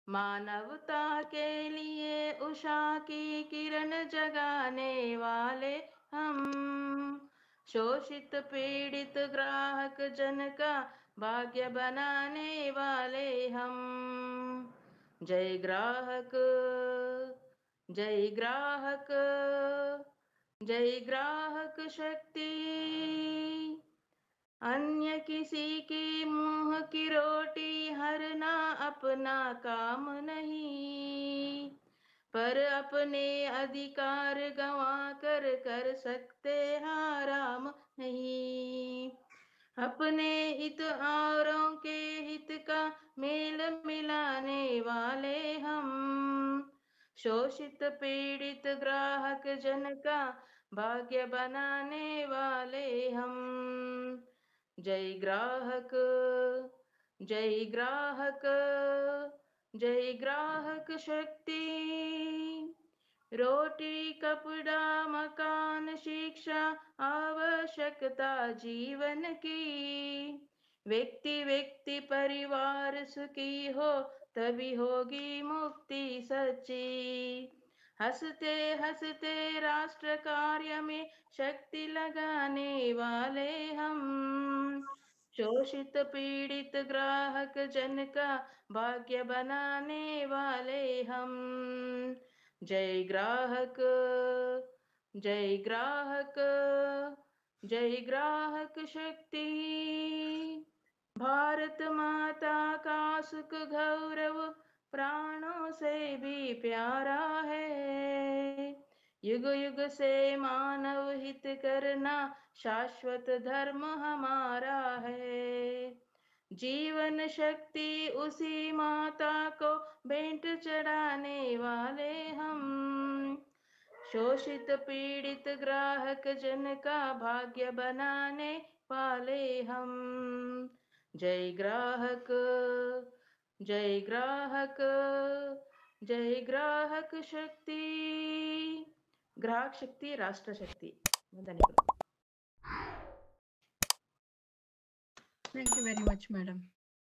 मानवता के लिए उषा की किरण जगाने वाले हम, शोषित पीड़ित ग्राहक जन का भाग्य बनाने वाले हम। जय ग्राहक, जय ग्राहक, जय ग्राहक शक्ति। अन्य किसी की मुंह की रोटी हरना अपना काम नहीं, पर अपने अधिकार गंवा कर सकते आराम नहीं। अपने हित औरों के हित का मेल मिलाने वाले हम, शोषित पीड़ित ग्राहक जन का भाग्य बनाने वाले हम। जय ग्राहक, जय ग्राहक, जय ग्राहक शक्ति। रोटी कपड़ा मकान शिक्षा आवश्यकता जीवन की, व्यक्ति व्यक्ति परिवार सुखी हो तभी होगी मुक्ति सच्ची। हंसते हंसते राष्ट्र कार्य में शक्ति लगाने वाले हम, शोषित पीड़ित ग्राहक जन का भाग्य बनाने वाले हम। जय ग्राहक, जय ग्राहक, जय ग्राहक शक्ति। भारत माता का सुख गौरव प्राणों से भी प्यारा है, युग युग से मानव हित करना शाश्वत धर्म हमारा है। जीवन शक्ति उसी माता को भेंट चढ़ाने वाले हम, शोषित पीड़ित ग्राहक जन का भाग्य बनाने वाले हम। जय ग्राहक, जय ग्राहक, जय ग्राहक शक्ति। ग्राहक शक्ति राष्ट्र शक्ति। धन्यवाद। Thank you very much, madam.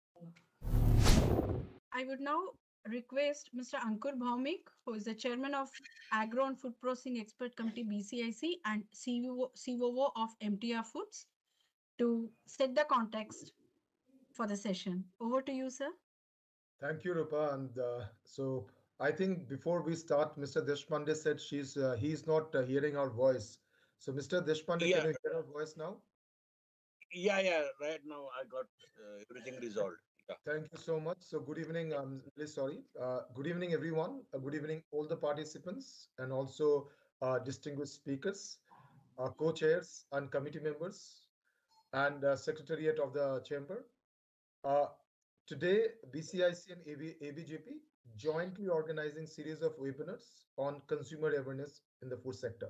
I would now request Mr. Ankur Bhaumik, who is the chairman of Agro and Food Processing Expert Committee BCIC and COO of MTR Foods, to set the context for the session. Over to you, sir. Thank you, Rupa. And so I think before we start, Mr. Deshpande said he's not hearing our voice. So, Mr. Deshpande, can Yeah, you hear our voice now? yeah. Right now I got everything resolved. Yeah. Thank you so much. So, good evening. I'm really sorry. Good evening, everyone. Good evening, all the participants, and also distinguished speakers, co-chairs, and committee members, and secretariat of the chamber. Uh, Today, BCIC and ABGP jointly organizing series of webinars on consumer awareness in the food sector.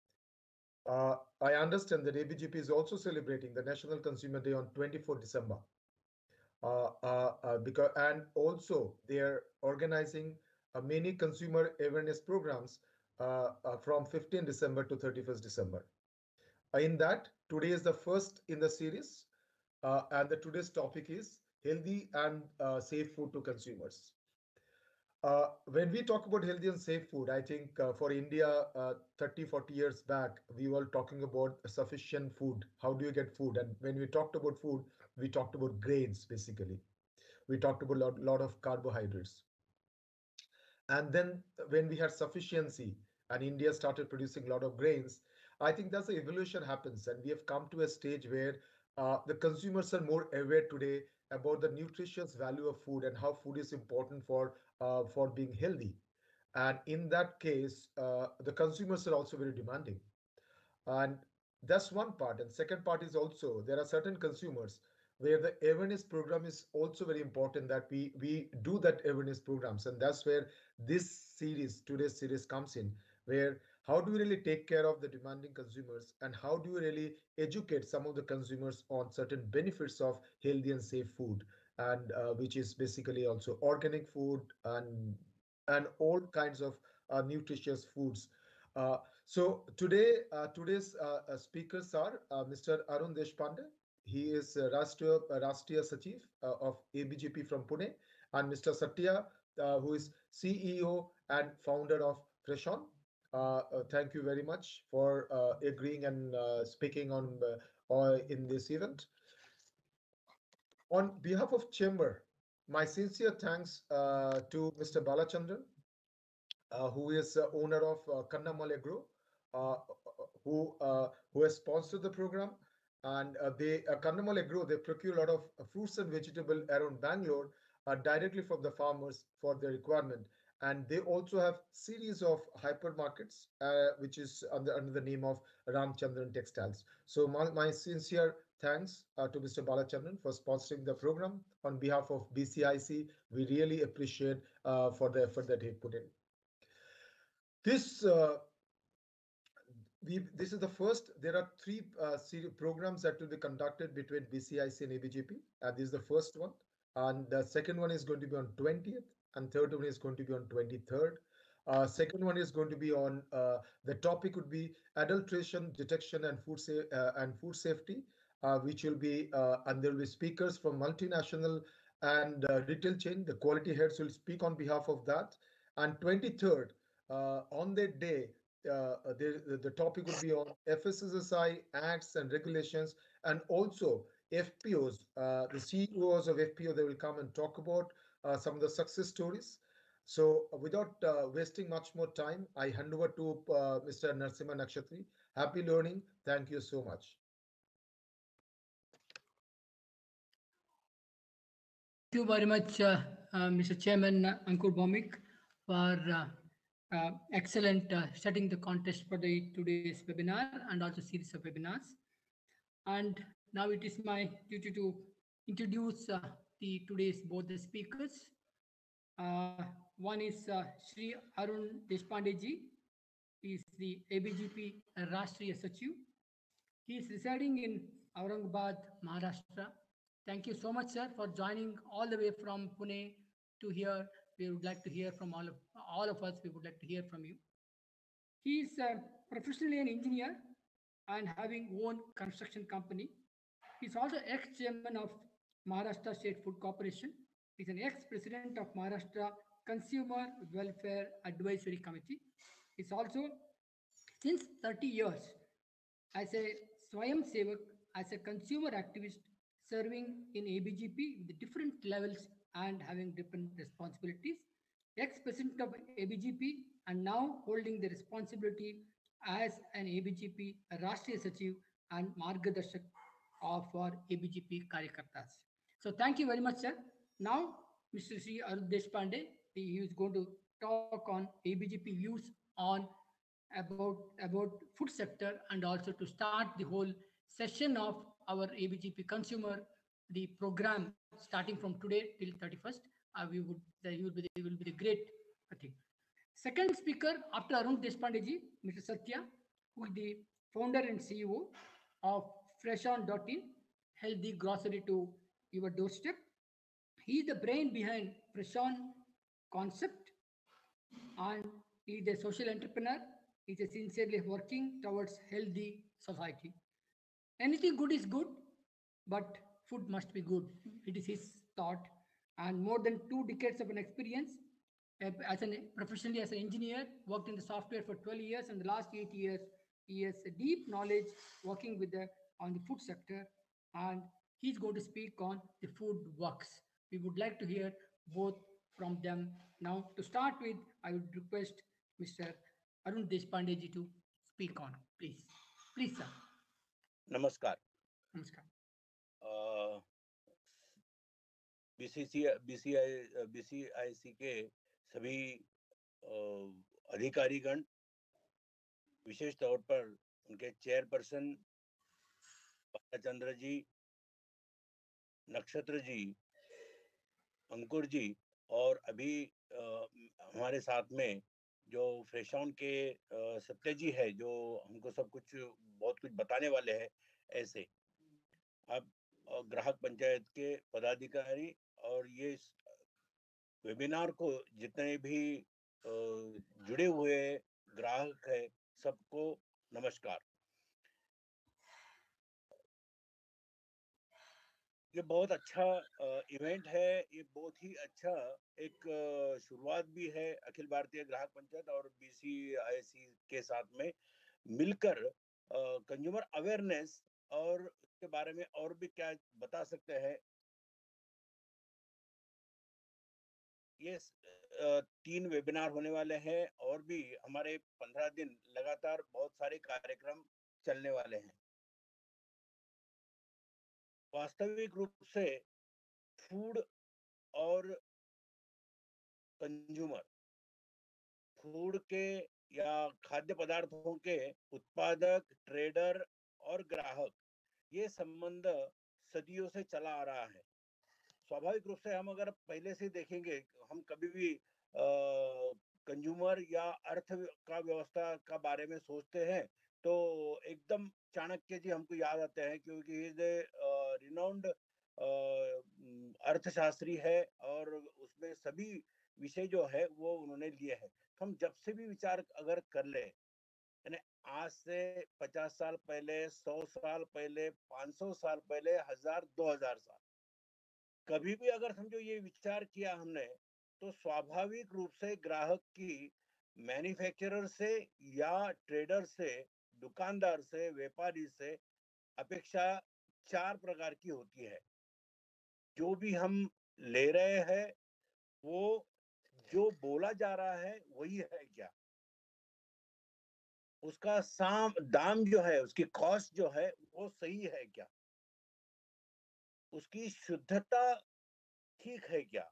I understand that ABGP is also celebrating the National Consumer Day on 24 December. Because and also they are organizing many consumer awareness programs from 15 December to 31st December. In that, today is the first in the series, and today's topic is healthy and safe food to consumers. When we talk about healthy and safe food, I think for India, 30, 40 years back, we were talking about sufficient food. How do you get food? And when we talked about food, we talked about grains, basically. We talked about a lot of carbohydrates. And then when we had sufficiency and India started producing a lot of grains, I think that's the evolution happens. And we have come to a stage where the consumers are more aware today about the nutritious value of food and how food is important for being healthy. And in that case, the consumers are also very demanding. And that's one part. And second part is also there are certain consumers where the awareness program is also very important, that we do that awareness programs. And that's where this series, today's series, comes in, where how do we really take care of the demanding consumers and how do we really educate some of the consumers on certain benefits of healthy and safe food, and which is basically also organic food and all kinds of nutritious foods. So today's speakers are Mr. Arun Deshpande. He is Rashtriya Sachiv of ABGP from Pune, and Mr. Satya who is CEO and founder of Freshon. Thank you very much for agreeing and speaking in this event. On behalf of Chamber, my sincere thanks to Mr. Balachandran, who is owner of Kannamal Agro, uh, who has sponsored the program. And they Kannamal Agro, they procure a lot of fruits and vegetable around Bangalore directly from the farmers for their requirement. And they also have series of hypermarkets, which is under the name of Ramchandran Textiles. So my sincere thanks to Mr. Balachandran for sponsoring the program. On behalf of BCIC, we really appreciate for the effort that he put in. This this is the first. There are three programs that will be conducted between BCIC and ABGP. This is the first one, and the second one is going to be on 20th, and third one is going to be on 23rd. Second one is going to be on the topic would be adulteration detection and food safety, which will be and there will be speakers from multinational and retail chain. The quality heads will speak on behalf of that. And 23rd, on that day, the topic would be on FSSSI acts and regulations, and also FPOs. The CEOs of FPO, they will come and talk about some of the success stories. So without wasting much more time, I hand over to Mr. Narasimha Nakshatri. Happy learning. Thank you so much. Thank you very much, Mr. Chairman Ankur Bhaumik, for excellent setting the context for the today's webinar and also series of webinars. And now it is my duty to introduce the today's both the speakers. One is Shri Arun Deshpande ji. He is the ABGP Rashtriya Sachiv. He is residing in Aurangabad, Maharashtra. Thank you so much, sir, for joining all the way from Pune to here. We would like to hear from all of us. We would like to hear from you. He is professionally an engineer and having own construction company. He's also ex-chairman of Maharashtra State Food Corporation. He's an ex-president of Maharashtra Consumer Welfare Advisory Committee. He's also, since 30 years, as a Swayam Sevak, as a consumer activist, serving in ABGP with different levels and having different responsibilities. Ex-president of ABGP and now holding the responsibility as an ABGP Rashtriya Sachiv and Margadarshak of our ABGP Karyakartas. So thank you very much, sir. Now, Mr. Sri Arun Deshpande, he is going to talk on ABGP views on about food sector and also to start the whole session of our ABGP consumer, the program starting from today till 31st. He will be the great thing. Second speaker after Arun Deshpande ji, Mr. Satya, who is the founder and CEO of Freshon.in, healthy grocery to your doorstep. He is the brain behind Freshon concept, and he is a social entrepreneur. He is sincerely working towards healthy society. Anything good is good, but food must be good. It is his thought, and more than 2 decades of an experience professionally as an engineer, worked in the software for 12 years, and the last 8 years he has a deep knowledge working with on the food sector, and he's going to speak on the food works. We would like to hear both from them. Now, to start with, I would request Mr. Arun Deshpande ji to speak on, please. Please, sir. Namaskar. Namaskar. BCIC के सभी अधिकारीगण, विशेष तौर पर उनके chairperson Balachandra जी, नक्षत्र जी, अंकुर जी, और अभी हमारे साथ में जो फ्रेशॉन के सत्य जी है, जो हमको सब कुछ बहुत कुछ बताने वाले हैं। ऐसे अब ग्राहक पंचायत के पदाधिकारी और ये वेबिनार को जितने भी जुड़े हुए ग्राहक है, सबको नमस्कार। ये बहुत अच्छा इवेंट है। ये बहुत ही अच्छा एक शुरुआत भी है अखिल भारतीय ग्राहक पंचायत और BCIC के साथ में मिलकर कंज्यूमर अवेयरनेस और उसके बारे में और भी क्या बता सकते हैं। ये 3 वेबिनार होने वाले हैं और भी हमारे 15 दिन लगातार बहुत सारे कार्यक्रम चलने वाले हैं। वास्तविक रूप से फूड और कंज्यूमर, फूड के या खाद्य पदार्थों के उत्पादक, ट्रेडर और ग्राहक, ये संबंध सदियों से चला आ रहा है। स्वाभाविक रूप से हम अगर पहले से देखेंगे, हम कभी भी कंज्यूमर या अर्थ का व्यवस्था का बारे में सोचते हैं तो एकदम चाणक्य जी हमको याद आते हैं, क्योंकि इज रिनाउंड अर्थशास्त्री है और उसमें सभी विषय जो है वो उन्होंने लिए हैं। तो हम जब से भी विचार अगर कर ले, यानी आज से 50 साल पहले, 100 साल पहले, 500 साल पहले, 1000, 2000 साल, कभी भी अगर समझो ये विचार किया हमने, तो स्वाभाविक रूप से ग्राहक की मैन्युफैक्चरर से या ट्रेडर से, दुकानदार से, व्यापारी से अपेक्षा 4 प्रकार की होती है। जो भी हम ले रहे हैं वो जो बोला जा रहा है वही है क्या, उसका दाम जो है, उसकी कॉस्ट जो है वो सही है क्या, उसकी शुद्धता ठीक है क्या।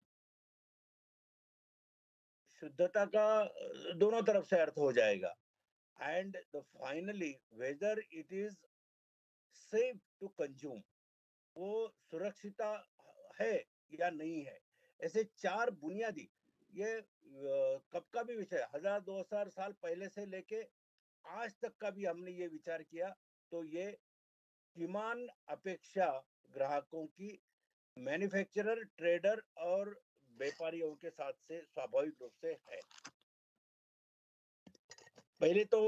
शुद्धता का दोनों तरफ से अर्थ हो जाएगा। And finally whether it is safe to consume, वो सुरक्षिता है या नहीं है। ऐसे 4 बुनियादी, ये कब का भी विषय, 1000-2000 साल पहले से लेके आज तक का भी हमने ये विचार किया, तो ये किमान अपेक्षा ग्राहकों की मैन्युफैक्चरर, ट्रेडर और व्यापारियों के साथ से स्वाभाविक रूप से है। पहले तो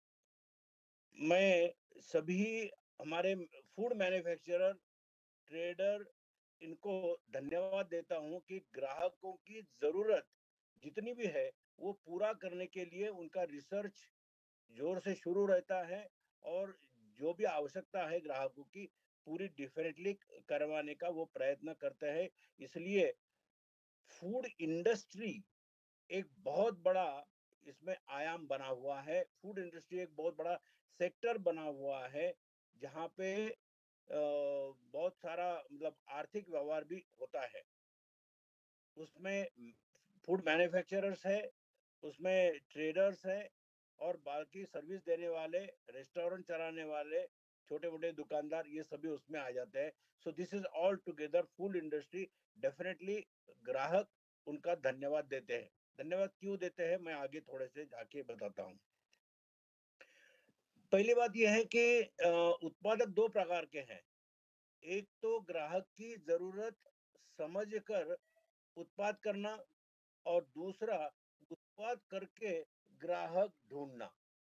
मैं सभी हमारे फूड मैन्युफैक्चरर, ट्रेडर, इनको धन्यवाद देता हूं कि ग्राहकों की जरूरत जितनी भी है वो पूरा करने के लिए उनका रिसर्च जोर से शुरू रहता है और जो भी आवश्यकता है ग्राहकों की पूरी डेफिनेटली करवाने का वो प्रयत्न करते हैं। इसलिए फूड इंडस्ट्री एक बहुत बड़ा इसमें आयाम बना हुआ है। फूड इंडस्ट्री एक बहुत बड़ा सेक्टर बना हुआ है जहाँ पे बहुत सारा मतलब आर्थिक व्यवहार भी होता है। उसमें फूड मैन्युफैक्चरर्स है, उसमें ट्रेडर्स है और बाकी सर्विस देने वाले, रेस्टोरेंट चलाने वाले, छोटे मोटे दुकानदार, ये सभी उसमें आ जाते हैं। So this is all together food industry. Definitely ग्राहक उनका धन्यवाद देते हैं। धन्यवाद क्यों देते हैं मैं आगे थोड़े से जाके बताता हूँ। पहली बात यह है कि उत्पादक 2 प्रकार के हैं। एक तो ग्राहक की जरूरत समझकर उत्पाद करना और दूसरा उत्पाद करके ग्राहक ढूंढना।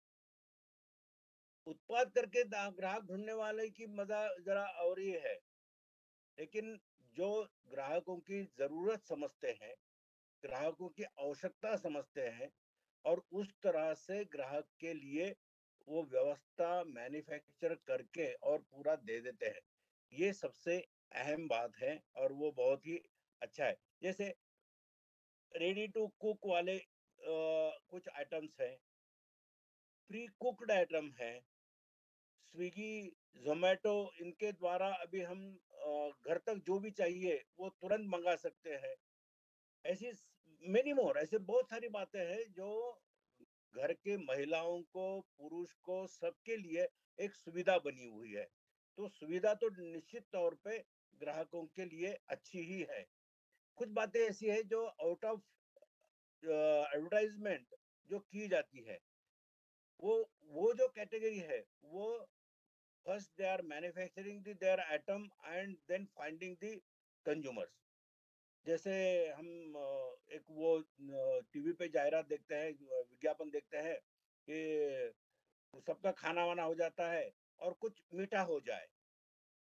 उत्पाद करके ग्राहक ढूंढने वाले की मजा जरा और ही है, लेकिन जो ग्राहकों की जरूरत समझते हैं, ग्राहकों की आवश्यकता समझते हैं और उस तरह से ग्राहक के लिए वो व्यवस्था मैन्युफैक्चर करके और पूरा दे देते हैं, ये सबसे अहम बात है और वो बहुत ही अच्छा है। जैसे रेडी टू कुक वाले कुछ आइटम्स हैं, प्री कुक्ड आइटम है, स्विगी, जोमेटो, इनके द्वारा अभी हम घर तक जो भी चाहिए वो तुरंत मंगा सकते हैं। ऐसी मेनी मोर, ऐसे बहुत सारी बातें हैं जो घर के महिलाओं को, पुरुष को, सबके लिए एक सुविधा बनी हुई है। तो सुविधा तो निश्चित तौर पे ग्राहकों के लिए अच्छी ही है। कुछ बातें ऐसी है जो आउट ऑफ एडवर्टाइजमेंट जो की जाती है, वो जो कैटेगरी है वो first they are manufacturing their item and then finding the consumers. जैसे हम एक वो टीवी पे जाहिरात देखते हैं, विज्ञापन देखते हैं कि सबका खाना वाना हो जाता है और कुछ मीठा हो जाए,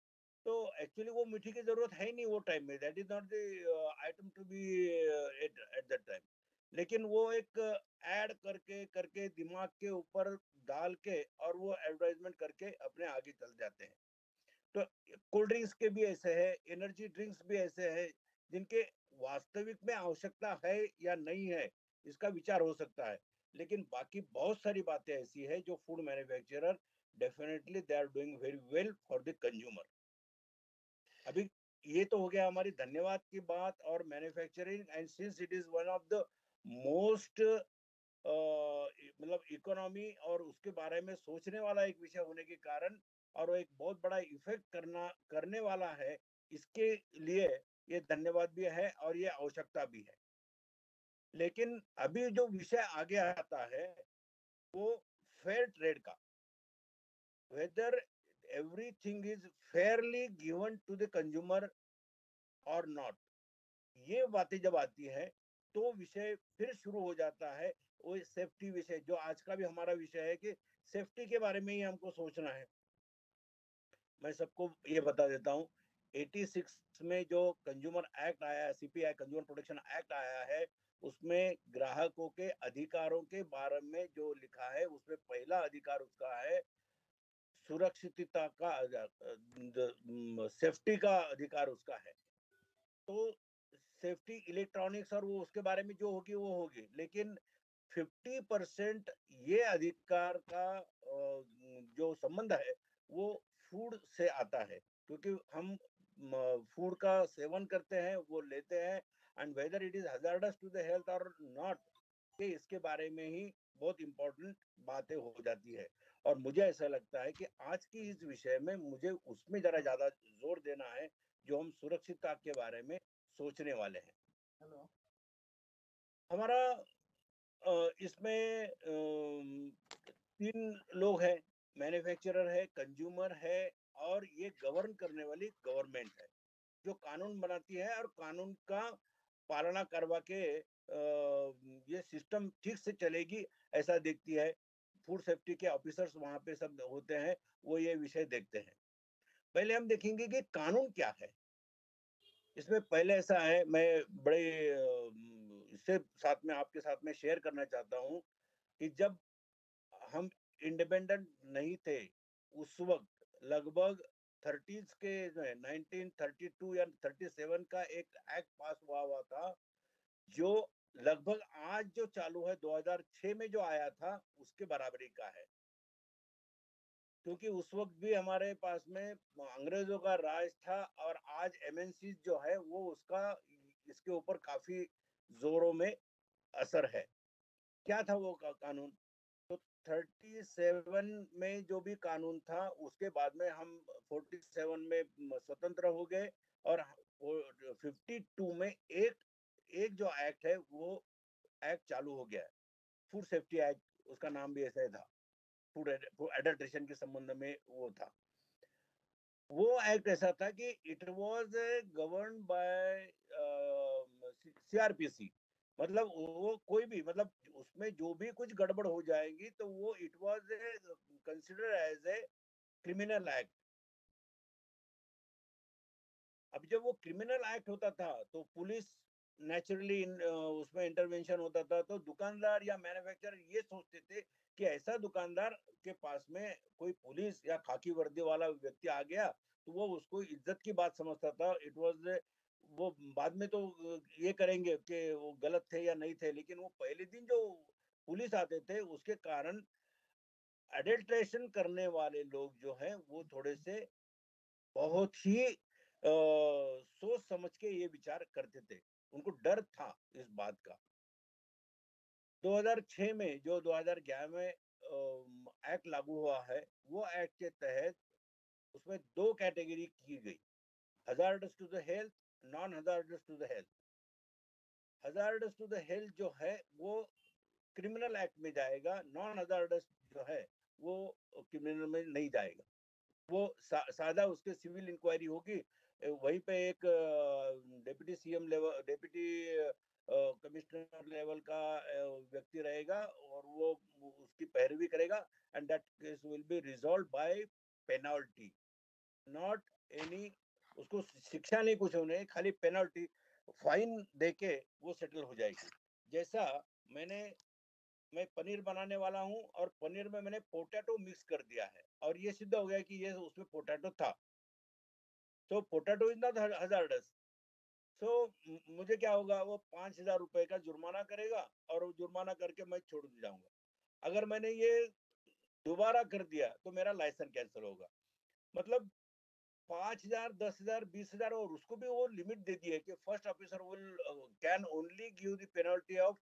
तो एक्चुअली वो मीठी की जरूरत है ही नहीं वो टाइम में, that is not the item to be at that time. लेकिन वो एक ऐड करके करके दिमाग के ऊपर डाल के और वो एडवर्टाइजमेंट करके अपने आगे चल जाते हैं। तो कोल्ड ड्रिंक्स के भी ऐसे है, एनर्जी ड्रिंक्स भी ऐसे है, जिनके वास्तविक में आवश्यकता है या नहीं है इसका विचार हो सकता है, लेकिन बाकी बहुत सारी बातें ऐसी है जो food manufacturer definitely they are doing very well for the consumer. अभी ये तो हो गया हमारी धन्यवाद की बात और manufacturing, and since it is one of the most मतलब इकोनॉमी और उसके बारे में सोचने वाला एक विषय होने के कारण, और वो एक बहुत बड़ा इफेक्ट करने वाला है, इसके लिए ये धन्यवाद भी है और ये आवश्यकता भी है। लेकिन अभी जो विषय आगे आता है वो फेयर ट्रेड का, whether everything is fairly given to the consumer और नॉट, ये बातें जब आती है तो विषय फिर शुरू हो जाता है। वो सेफ्टी विषय जो आज का भी हमारा विषय है कि सेफ्टी के बारे में ही हमको सोचना है। मैं सबको ये बता देता हूँ, 86 में जो कंज्यूमर एक्ट आया है, सीपीआई कंज्यूमर प्रोटेक्शन एक्ट आया है, उसमें ग्राहकों के अधिकारों के बारे में जो लिखा है उसमें पहला अधिकार उसका है सुरक्षितता का, सेफ्टी का अधिकार उसका है। तो सेफ्टी इलेक्ट्रॉनिक्स और वो उसके बारे में जो होगी वो होगी, लेकिन 50% ये अधिकार का जो संबंध है वो फूड से आता है, क्योंकि हम फूड का सेवन करते हैं, वो लेते हैं, and whether it is hazardous to the health और नॉट, के इसके बारे में ही बहुत इंपॉर्टेंट बातें हो जाती है। और मुझे ऐसा लगता है कि आज की इस विषय में मुझे उसमें जरा ज्यादा जोर देना है जो हम सुरक्षितता के बारे में सोचने वाले हैं। हेलो। हमारा इसमें 3 लोग हैं, मैन्युफैक्चरर है, कंज्यूमर है और ये गवर्न करने वाली गवर्नमेंट है, जो कानून बनाती है और कानून का पालना करवा के ये सिस्टम ठीक से चलेगी ऐसा देखती है। फूड सेफ्टी के ऑफिसर्स वहां पे सब होते हैं, वो ये विषय देखते हैं। पहले हम देखेंगे कि कानून क्या है। इसमें पहले ऐसा है, मैं बड़े इससे साथ में आपके साथ में शेयर करना चाहता हूँ कि जब हम इंडिपेंडेंट नहीं थे उस वक्त लगभग 30s के जो है 1932 या 37 का एक एक्ट पास हुआ था, जो लगभग आज जो चालू है 2006 में जो आया था उसके बराबरी का है। क्योंकि उस वक्त भी हमारे पास में अंग्रेजों का राज था और आज एमएनसी जो है वो उसका इसके ऊपर काफी जोरों में असर है। क्या था वो कानून? तो 37 में जो भी कानून था उसके बाद में हम 47 में स्वतंत्र हो गए और 52 में एक जो एक्ट है वो एक्ट चालू हो गया है, फूड सेफ्टी एक्ट, उसका नाम भी ऐसा ही था, फूड एडल्ट्रेशन के संबंध में वो था। वो एक्ट ऐसा था कि it was govern by CrPC, मतलब वो कोई भी, मतलब उसमें जो भी कुछ गड़बड़ हो जाएगी तो वो it was consider as a criminal act. अब जब वो क्रिमिनल एक्ट होता था तो पुलिस नेचुरली उसमें इंटरवेंशन होता था, तो दुकानदार या मैन्युफैक्चरर ये सोचते थे कि ऐसा दुकानदार के पास में कोई पुलिस या खाकी वर्दी वाला व्यक्ति आ गया तो वो उसको इज्जत की बात समझता था। इट वाज वो बाद में तो ये करेंगे कि वो गलत थे या नहीं थे, लेकिन वो पहले दिन जो पुलिस आते थे उसके कारण एडल्ट्रेशन करने वाले लोग जो हैं वो थोड़े से बहुत ही सोच समझ के ये विचार करते थे, उनको डर था इस बात का। 2006 में जो 2011 में एक्ट लागू हुआ है, वो एक्ट के तहत उसमें 2 कैटेगरी की गई, hazardous to the health, non hazardous to the health. Hazardous to the health जो है वो क्रिमिनल एक्ट में जाएगा, नॉन हजार्डस जो है वो क्रिमिनल में नहीं जाएगा। वो सादा उसके सिविल इंक्वायरी होगी, वहीं पे एक deputy CM level, deputy commissioner level का व्यक्ति रहेगा और वो उसकी पैरवी करेगा, and that case will be resolve by penalty. Not any, उसको शिक्षा नहीं, कुछ नहीं, खाली पेनल्टी, फाइन देके वो सेटल हो जाएगी। जैसा मैं पनीर बनाने वाला हूँ और पनीर में मैंने पोटैटो मिक्स कर दिया है और ये सिद्ध हो गया कि ये उसमें पोटैटो था, तो potato is not hazardous. So मुझे क्या होगा, वो 5,000 रुपए का जुर्माना करेगा और वो जुर्माना करके मैं छोड़ जाऊंगा। अगर मैंने ये दोबारा कर दिया तो मेरा लाइसेंस कैंसिल होगा। मतलब 5,000, 10,000, 20,000, और उसको भी वो लिमिट दे दी है कि first officer will can only give the penalty of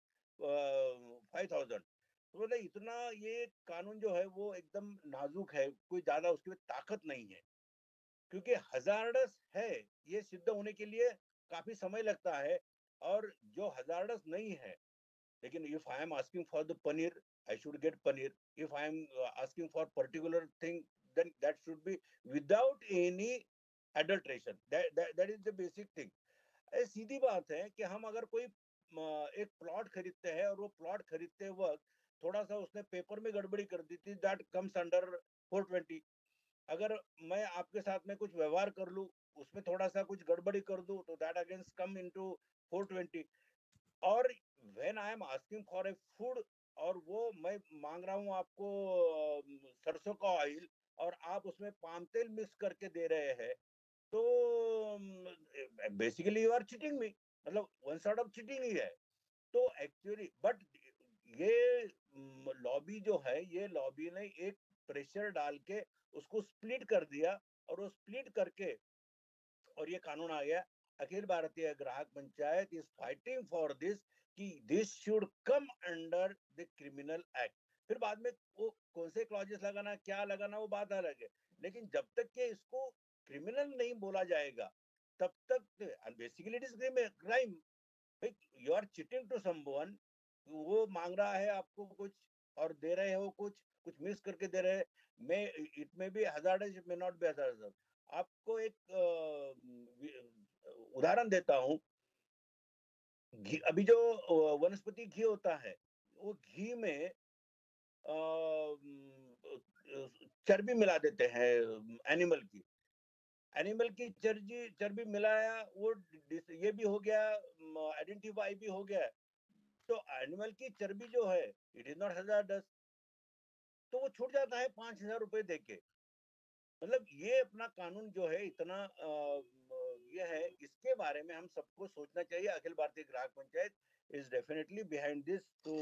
5,000। तो मतलब इतना ये कानून जो है वो एकदम नाजुक है, कोई ज्यादा उसकी ताकत नहीं है, क्योंकि हजार्डस है ये सिद्ध होने के लिए काफी समय लगता है। और जो हजार्डस नहीं है, लेकिन if I am asking for the paneer, I should get paneer. If I am asking for particular thing, then that should be without any adulteration. That is the basic thing. सीधी बात है कि हम अगर कोई एक प्लॉट खरीदते हैं और वो प्लॉट खरीदते वक्त थोड़ा सा उसने पेपर में गड़बड़ी कर दी थी, दैट कम्स अंडर 420। अगर मैं आपके साथ में कुछ व्यवहार कर लूं, उसमें थोड़ा सा कुछ गड़बड़ी कर दूं, तो दैट अगेंस्ट कम इनटू 420। और when I am asking for a food, और वो मैं मांग रहा हूँ आपको सरसों का ऑयल, और आप उसमें पाम तेल मिक्स करके दे रहे हैं, तो basically you are cheating me, मतलब वन सॉर्ट ऑफ चीटिंग ही है। तो एक्चुअली बट ये लॉबी जो है, ये लॉबी ने एक प्रेशर डाल के उसको स्प्लिट कर दिया, और वो स्प्लिट करके और ये कानून आ गया। Akhil Bharatiya Grahak Panchayat is fighting for this कि this should come under the criminal act. फिर बाद में वो कौन से क्लॉजेस लगाना, क्या लगाना, वो बात अलग है, लेकिन जब तक के इसको क्रिमिनल नहीं बोला जाएगा तब तक, basically it is crime. You are cheating to someone, वो मांग रहा है आपको कुछ और दे रहे हो कुछ मिक्स करके दे रहे हैं। मैं it may be hazardous, it may not be hazardous. आपको एक उदाहरण देता हूँ। अभी जो वनस्पति घी होता है, वो घी में चर्बी मिला देते हैं एनिमल की चर्बी मिलाया, वो ये भी हो गया, आइडेंटिफाई भी हो गया। तो एनिमल की चर्बी जो है, इट इज नॉट हजार्डस, तो वो छूट जाता है 5,000 रुपए देके। मतलब ये अपना कानून जो है इतना ये है, इसके बारे में हम सबको सोचना चाहिए। Akhil Bharatiya Grahak Panchayat is definitely behind this. तो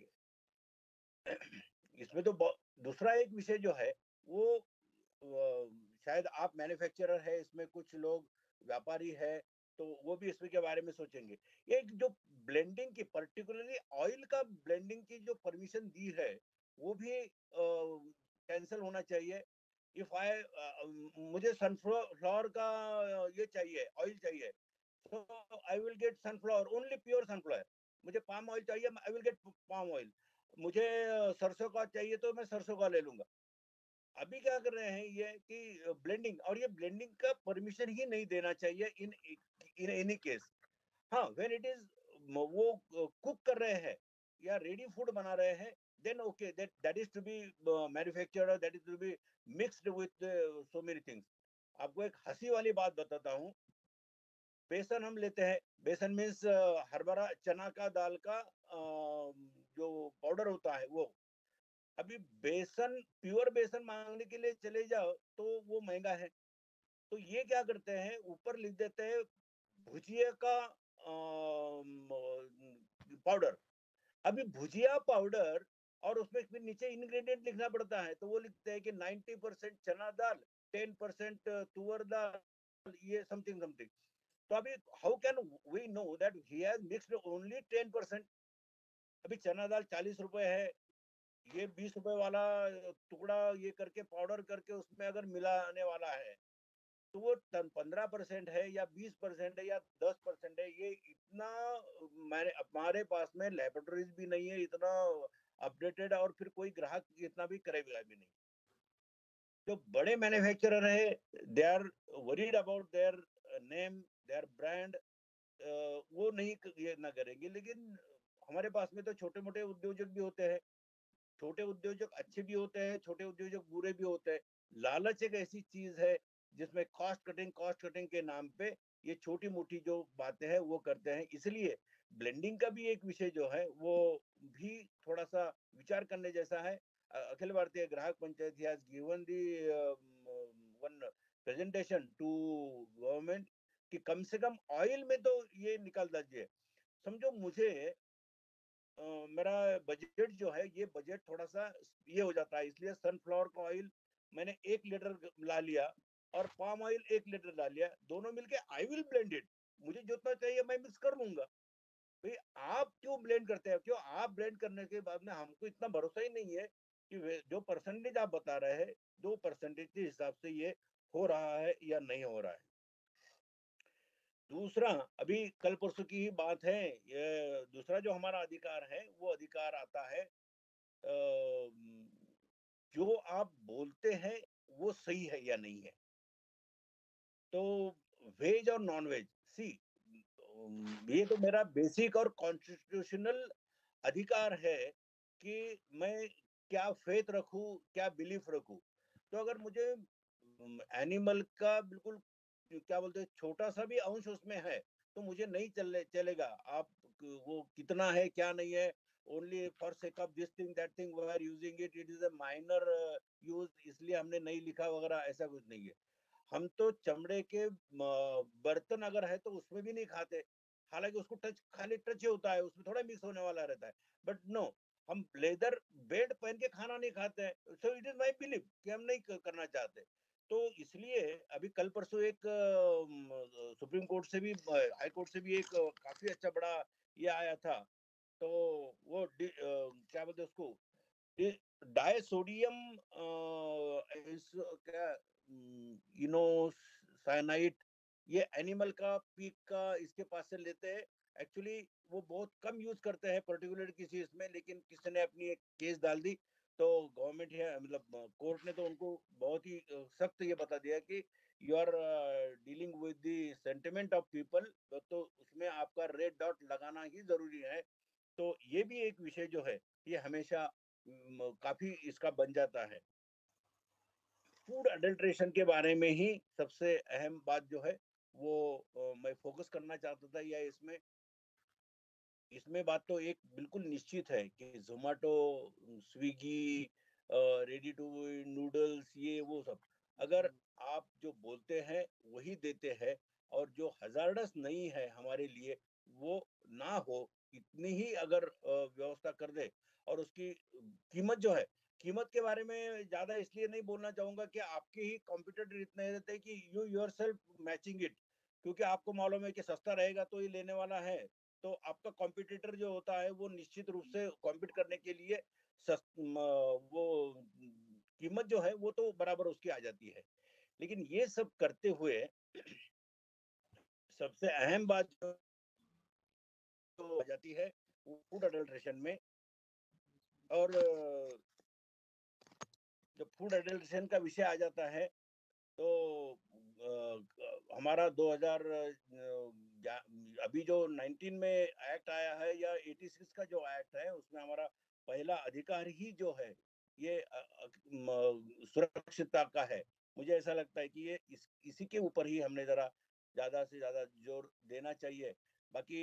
इसमें तो दूसरा एक विषय जो है वो शायद आप मैन्युफैक्चरर है, इसमें कुछ लोग व्यापारी है, तो वो भी इसमें के बारे में सोचेंगे। एक जो ब्लेंडिंग की, पर्टिकुलरली ऑयल का ब्लेंडिंग की जो परमिशन दी है, वो भी कैंसिल होना चाहिए। इफ मुझे सनफ्लावर का ये चाहिए, ऑयल चाहिए, तो I will get sunflower, only pure sunflower. मुझे पाम ऑयल चाहिए, I will get palm oil. मुझे सरसों का चाहिए तो मैं सरसों का ले लूंगा। अभी क्या कर रहे हैं ये कि ब्लेंडिंग, और ये ब्लेंडिंग का परमिशन ही नहीं देना चाहिए इन एनी केस। हाँ, व्हेन इट इज वो कुक कर रहे हैं या रेडी फूड बना रहे हैं, then okay, that is to be manufactured, that is to be mixed with so many things. आपको एक हंसी वाली बात बताता हूँ। बेसन हम लेते हैं, बेसन मीन्स हरभरा चना का दाल का जो पाउडर होता है वो। अभी बेसन, प्योर बेसन मांगने के लिए चले जाओ तो वो महंगा है। तो ये क्या करते हैं, ऊपर लिख देते हैं भुजिया का पाउडर। अभी भुजिया पाउडर, और उसमें फिर नीचे इंग्रेडिएंट लिखना पड़ता है, तो वो लिखते हैं कि 90% चना दाल, 10% तुअर दाल, ये समथिंग समथिंग। तो अभी how can we know that he has mixed only 10%? अभी चना दाल 40 रुपए है, ये 20 रुपए वाला टुकड़ा ये करके पाउडर करके उसमें अगर मिलाने वाला है, तो वो 15% है या 20% है या 10% है। ये इतना, मैंने हमारे पास में लेबोरेटरीज भी नहीं है इतना अपडेटेड, और फिर कोई ग्राहक इतना भी करेगा भी नहीं। जो बड़े मैन्युफैक्चरर है, they are worried about their name, their brand, वो नहीं ये ना करेंगे। लेकिन हमारे पास में तो छोटे मोटे उद्योजक भी होते हैं, छोटे उद्योजक अच्छे भी होते हैं, छोटे उद्योजक बुरे भी होते हैं। लालच एक ऐसी चीज है जिसमें कॉस्ट कटिंग के नाम पे ये छोटी मोटी जो बातें हैं वो करते हैं। इसलिए ब्लेंडिंग का भी एक विषय जो है वो भी थोड़ा सा विचार करने जैसा है। Akhil Bharatiya Grahak Panchayat has given the one presentation to government कि कम से कम ऑयल में तो ये निकाल दीजिए। समझो मुझे मेरा बजट जो है ये बजट थोड़ा सा ये हो जाता है, इसलिए सनफ्लावर का ऑयल मैंने 1 लीटर ला लिया और पाम ऑयल 1 लीटर ला लिया, दोनों मिलके आई विल ब्लेंड इट, मुझे जितना चाहिए मैं मिक्स कर लूंगा। भाई आप क्यों ब्लेंड करते हैं? क्यों आप ब्लेंड करने के बाद में हमको इतना भरोसा ही नहीं है कि जो परसेंटेज आप बता रहे हैं 2% के हिसाब से ये हो रहा है या नहीं हो रहा है। दूसरा, अभी कल परसों की ही बात है, ये दूसरा जो हमारा अधिकार है वो अधिकार आता है जो आप बोलते हैं वो सही है या नहीं है। तो वेज और नॉन वेज, सी ये तो मेरा बेसिक और कॉन्स्टिट्यूशनल अधिकार है कि मैं क्या फेथ रखूं, क्या बिलीफ रखूं। तो अगर मुझे एनिमल का बिल्कुल क्या बोलते हैं छोटा सा भी अंश उसमें है तो मुझे नहीं चलेगा। आप वो कितना है क्या नहीं है, only for sake of this thing that thing we are using it, it is a minor use, इसलिए हमने नहीं लिखा वगैरह, ऐसा कुछ नहीं है। हम तो चमड़े के बर्तन अगर है तो उसमें भी नहीं खाते, हालांकि उसको टच खाली टच होता है, उसमें थोड़ा मिक्स होने वाला रहता है, बट नो, हम लेदर बेल्ट पहन के खाना नहीं खाते हैं। So it is my believe कि हम नहीं करना चाहते। तो इसलिए अभी कल परसों एक सुप्रीम कोर्ट से भी हाई कोर्ट से भी एक काफी अच्छा बड़ा ये आया था। तो वो क्या बोलते उसको, डायसोडियम क्या साइनाइड, ये एनिमल का पीक का इसके पास से लेते हैं। एक्चुअली वो बहुत कम यूज करते हैं पर्टिकुलर किसी इसमें, लेकिन किसी ने अपनी एक केस डाल दी तो गवर्नमेंट है मतलब कोर्ट ने तो उनको बहुत ही सख्त ये बता दिया कि you are dealing with the sentiment of people, तो उसमें आपका रेड डॉट लगाना ही जरूरी है। तो ये भी एक विषय जो है ये हमेशा काफी इसका बन जाता है। फूड अडल्ट्रेशन के बारे में ही सबसे अहम बात जो है वो मैं फोकस करना चाहता था, या इसमें बात तो एक बिल्कुल निश्चित है कि Zomato, Swiggy, ready to noodles, ये वो सब अगर आप जो बोलते हैं वही देते हैं और जो हजारडस नहीं है हमारे लिए वो ना हो, इतनी ही अगर व्यवस्था कर दे, और उसकी कीमत जो है, कीमत के बारे में ज्यादा इसलिए नहीं बोलना चाहूंगा कि आपके ही कॉम्पिटिटर इतने रहते हैं कि यू योरसेल्फ मैचिंग इट, क्योंकि आपको मालूम है कि सस्ता रहेगा तो ये लेने वाला है, तो आपका कॉम्पिटिटर जो होता है वो निश्चित रूप से कॉम्पीट करने के लिए वो कीमत जो है वो तो बराबर उसकी आ जाती है। लेकिन ये सब करते हुए सबसे अहम बात जो आ जाती है फूड अडल्ट्रेशन में, और जब फूड एडल्ट्रेशन का विषय आ जाता है तो हमारा 2000 अभी जो 19 में एक्ट आया है या 86 का जो एक्ट है उसमें हमारा पहला अधिकार ही जो है ये सुरक्षितता का है। मुझे ऐसा लगता है कि ये इसी के ऊपर ही हमने जरा ज्यादा से ज्यादा जोर देना चाहिए। बाकी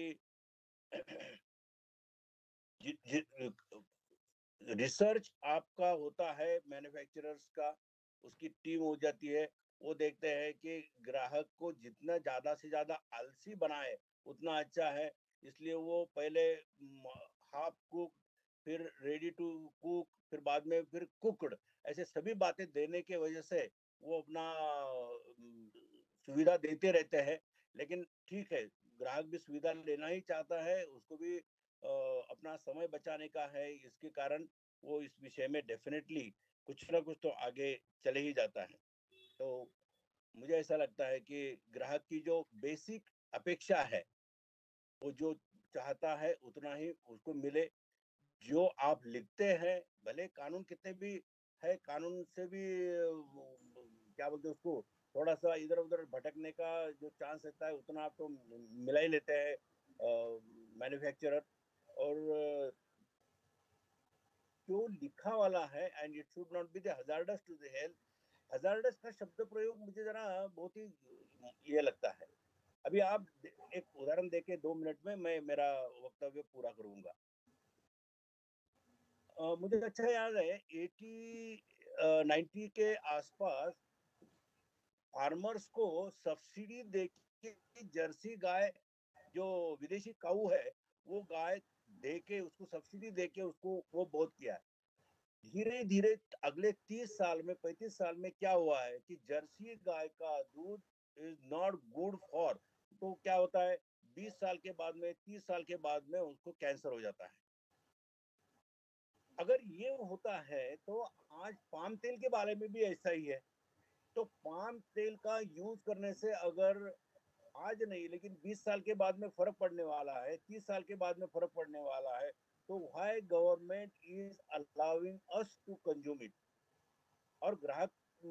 रिसर्च आपका होता है मैन्युफैक्चरर्स का, उसकी टीम हो जाती है, वो देखते हैं कि ग्राहक को जितना ज्यादा से ज्यादा आलसी बनाए उतना अच्छा है, इसलिए वो पहले हाफ कुक, फिर रेडी टू कुक, फिर बाद में फिर कुकड, ऐसे सभी बातें देने के वजह से वो अपना सुविधा देते रहते हैं। लेकिन ठीक है, ग्राहक भी सुविधा लेना ही चाहता है, उसको भी अपना समय बचाने का है, इसके कारण वो इस विषय में डेफिनेटली कुछ ना कुछ तो आगे चले ही जाता है। तो मुझे ऐसा लगता है कि ग्राहक की जो बेसिक अपेक्षा है वो जो चाहता है उतना ही उसको मिले। जो आप लिखते हैं, भले कानून कितने भी है, कानून से भी क्या बोलते हैं उसको, थोड़ा सा इधर उधर भटकने का जो चांस रहता है उतना आप तो मिला ही लेते हैं मैन्युफैक्चरर। और जो लिखा वाला है and it should not be the hazardous to the health, hazardous का शब्द प्रयोग मुझे जरा बहुत ही ये लगता है। अभी आप एक उदाहरण देके 2 मिनट में मैं मेरा वक्तव्य पूरा करूंगा। मुझे अच्छा याद है 90 के आसपास फार्मर्स को सब्सिडी देके जर्सी गाय जो विदेशी काऊ है वो गाय देके उसको सब्सिडी देके उसको वो बहुत किया है। धीरे धीरे अगले 30 साल में 35 साल में क्या हुआ है कि जर्सी गाय का दूध इज नॉट गुड फॉर, तो क्या होता है 20 साल के बाद में 30 साल के बाद में उसको कैंसर हो जाता है। अगर ये होता है तो आज पाम तेल के बारे में भी ऐसा ही है। तो पाम तेल का यूज करने से अगर आज नहीं लेकिन 20 साल के बाद में फर्क पड़ने वाला है, 30 साल के बाद में फर्क पड़ने वाला है, तो why government is allowing us to consume it. और ग्राहक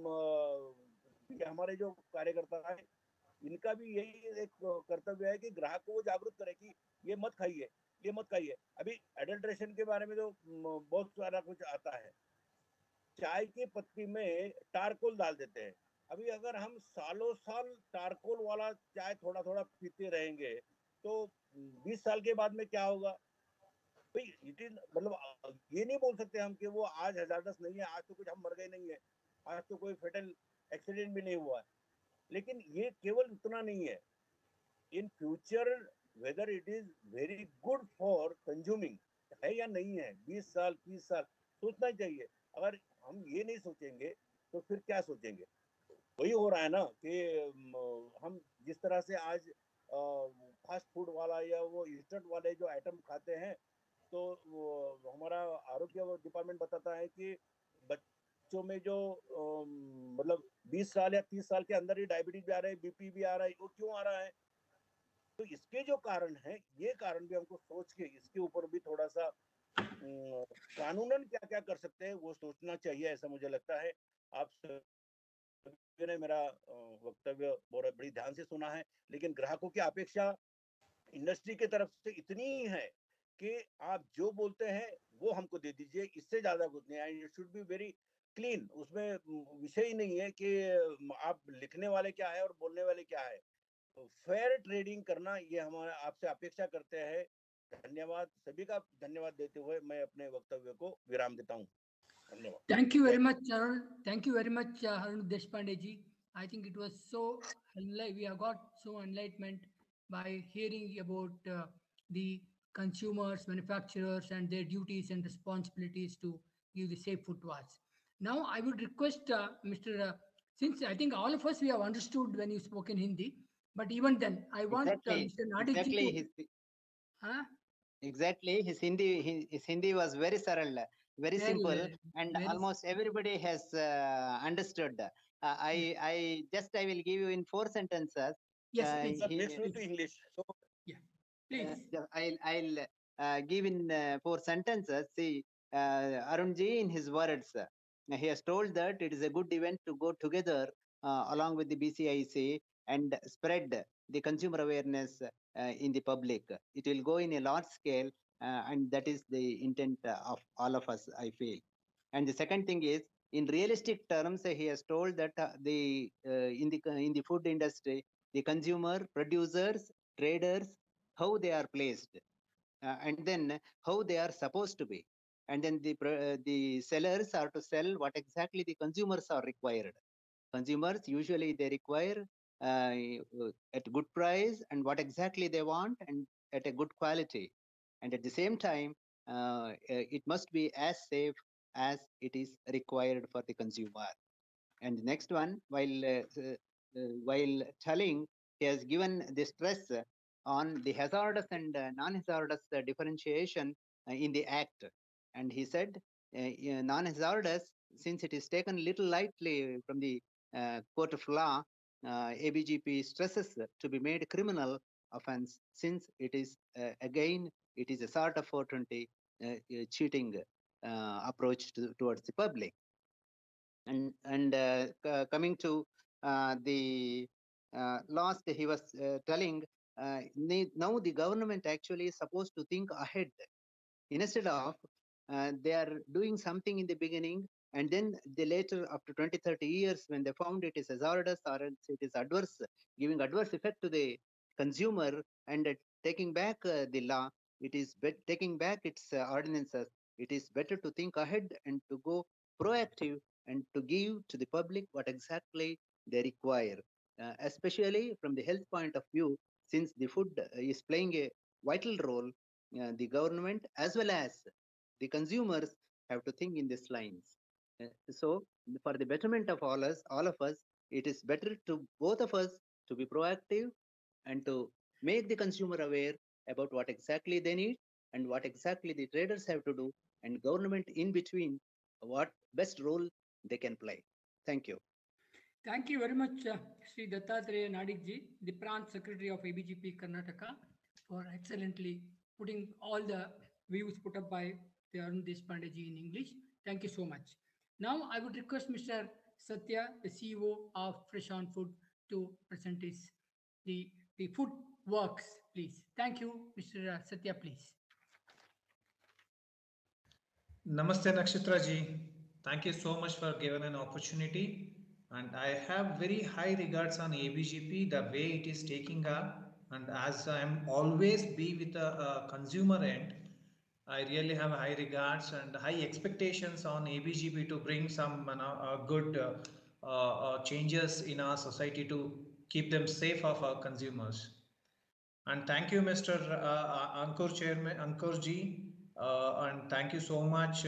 हमारे जो कार्यकर्ता है इनका भी यही एक कर्तव्य है कि ग्राहक को वो जागरूक करे कि ये मत खाइए, ये मत खाइए। अभी एडल्ट्रेशन के बारे में तो बहुत सारा कुछ आता है। चाय की पत्ती में टारकोल डाल देते हैं। अभी अगर हम सालों साल टारकोल वाला चाय थोड़ा थोड़ा पीते रहेंगे तो 20 साल के बाद में क्या होगा भाई। इट इज मतलब ये नहीं बोल सकते हम कि वो आज हजारदस नहीं है, आज तो कुछ हम मर गए नहीं है, आज तो कोई फेटल एक्सीडेंट भी नहीं हुआ है। लेकिन ये केवल उतना नहीं है, in future whether it is very good for consuming है या नहीं है, 20 साल 30 साल सोचना चाहिए। अगर हम ये नहीं सोचेंगे तो फिर क्या सोचेंगे। वही हो रहा है ना कि हम जिस तरह से आज फास्ट फूड वाला या वो इंस्टेंट वाले जो आइटम खाते हैं, तो वो हमारा आरोग्य डिपार्टमेंट बताता है कि बच्चों में जो मतलब 20 साल या 30 साल के अंदर ही डायबिटीज भी आ रहा है, बीपी भी आ रहा है। वो क्यों आ रहा है? तो इसके जो कारण है, ये कारण भी हमको सोच के इसके ऊपर भी थोड़ा सा कानूनन क्या क्या कर सकते हैं वो सोचना चाहिए, ऐसा मुझे लगता है। आप ने मेरा वक्तव्य बहुत बड़ी ध्यान से सुना है, लेकिन ग्राहकों की अपेक्षा इंडस्ट्री की तरफ से इतनी ही है कि आप जो बोलते हैं वो हमको दे दीजिए, इससे ज्यादा कुछ नहीं है। It should be very clean, उसमें विषय ही नहीं है कि आप लिखने वाले क्या है और बोलने वाले क्या है। तो फेयर ट्रेडिंग करना ये हमारा आपसे अपेक्षा करते हैं। धन्यवाद, सभी का धन्यवाद देते हुए मैं अपने वक्तव्य को विराम देता हूँ। धन्यवाद। Thank you very much, Arun. Thank you very much, Arun Deshpande ji. I think it was so we have got so enlightenment by hearing about the consumers, manufacturers, and their duties and responsibilities to give the safe food to us. Now, I would request Mr. Since I think all of us we have understood when you spoke in Hindi, but even then, I want Mr. Nadik ji to. Huh? Exactly, his Hindi was very saral, very simple, and very almost everybody has understood. I will give you in 4 sentences. Yes, Sir, please. let's move to English. So, Yeah, please. I'll give in 4 sentences. See, Arunji, in his words, he has told that it is a good event to go together along with the BCIC and spread the consumer awareness in the public. It will go in a large scale, and that is the intent of all of us, I feel. And the second thing is, in realistic terms, he has told that in the food industry, the consumer, producers, traders, how they are placed, and then how they are supposed to be, and then the sellers are to sell what exactly the consumers are required. Consumers usually they require at good price and what exactly they want and at a good quality, and at the same time it must be as safe as it is required for the consumer. And the next one, while telling, he has given the stress on the hazardous and non-hazardous differentiation in the act. And he said non-hazardous, since it is taken little lightly from the court of law, ABGP stresses to be made criminal offense, since it is again it is a sort of 420 cheating approach towards the public. And coming to the last, he was telling now the government actually is supposed to think ahead instead of they are doing something in the beginning And then they later, after 20, 30 years, when they found it is hazardous or else it is adverse, giving adverse effect to the consumer, and taking back the law, it is taking back its ordinances. It is better to think ahead and to go proactive and to give to the public what exactly they require, especially from the health point of view, since the food is playing a vital role. The government as well as the consumers have to think in these lines. So, for the betterment of all of us, it is better to both of us to be proactive and to make the consumer aware about what exactly they need and what exactly the traders have to do, and government in between what best role they can play. Thank you. Thank you very much, Sri Dattatreya Nadigji, the branch secretary of ABGP Karnataka, for excellently putting all the views put up by the Arun Deshpande ji in English. Thank you so much. Now I would request Mr. Satya, the CEO of Fresh on Food, to present his the food works, please. Thank you, Mr. Satya, please. Namaste Nakshatra ji. Thank you so much for giving an opportunity. And I have very high regards on ABGP, the way it is taking up. And as I'm always be with the consumer end, I really have high regards and high expectations on ABGP to bring some good changes in our society to keep them safe of our consumers. And thank you, Mr. Ankur Chairman, Ankur ji, and thank you so much,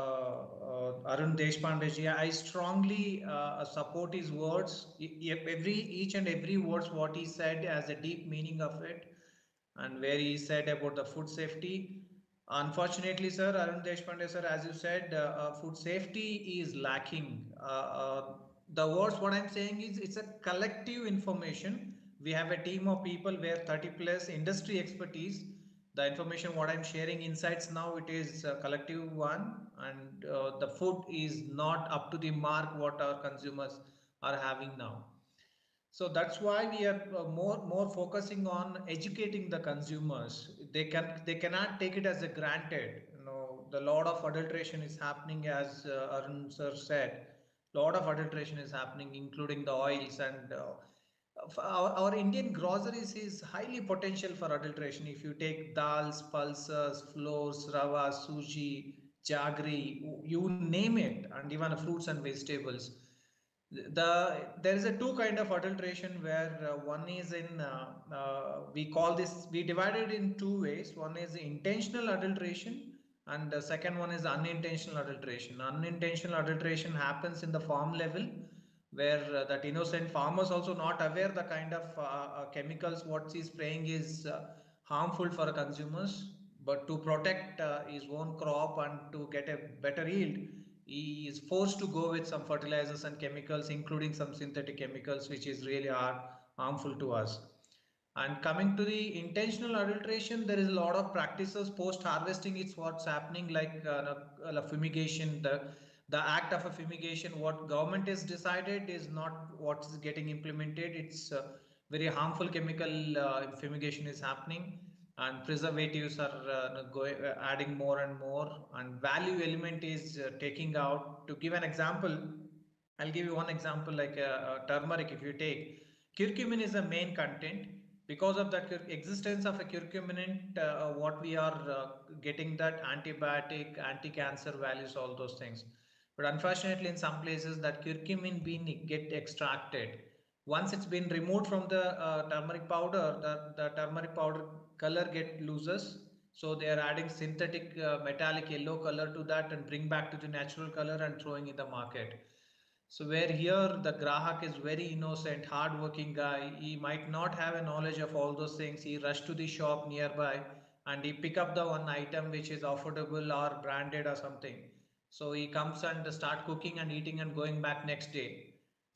Arun Deshpande ji. I strongly support his words. Each and every words what he said has a deep meaning of it, and where he said about the food safety. Unfortunately, sir, Arun Deshpande sir, as you said, food safety is lacking. The words what I'm saying is it's a collective information. We have a team of people where 30 plus industry expertise. The information what I'm sharing insights now, it is a collective one, and the food is not up to the mark what our consumers are having now. So that's why we are more focusing on educating the consumers. They cannot take it as a granted. You know, the lot of adulteration is happening, as Arun sir said. Lot of adulteration is happening, including the oils, and our Indian groceries is highly potential for adulteration. If you take dals, pulses, flours, rava, suji, jaggery, you name it, and even fruits and vegetables. There is a two kind of adulteration, where one is in we call this, we divide it in two ways. One is intentional adulteration, and the second one is unintentional adulteration. Unintentional adulteration happens in the farm level, where that innocent farmers also not aware the kind of chemicals what he's spraying is harmful for consumers, but to protect his own crop and to get a better yield, he is forced to go with some fertilizers and chemicals, including some synthetic chemicals, which is really harmful to us. And coming to the intentional adulteration, there is a lot of practices post harvesting. It's what's happening, like fumigation. The act of a fumigation, what government has decided, is not what is getting implemented. It's very harmful chemical fumigation is happening, and preservatives are adding more and more, and value element is taking out. To give an example, I'll give you one example, like turmeric. If you take curcumin is the main content. Because of that existence of a curcumin, what we are getting that antibiotic, anti-cancer values, all those things. But unfortunately, in some places, that curcumin being get extracted. Once it's been removed from the turmeric powder, the turmeric powder color get loses. So they are adding synthetic metallic yellow color to that and bring back to the natural color and throwing in the market. So where here the Grahak is very innocent, hard-working guy. He might not have a knowledge of all those things. He rushed to the shop nearby and he pick up the one item which is affordable or branded or something. So he comes and start cooking and eating and going back next day.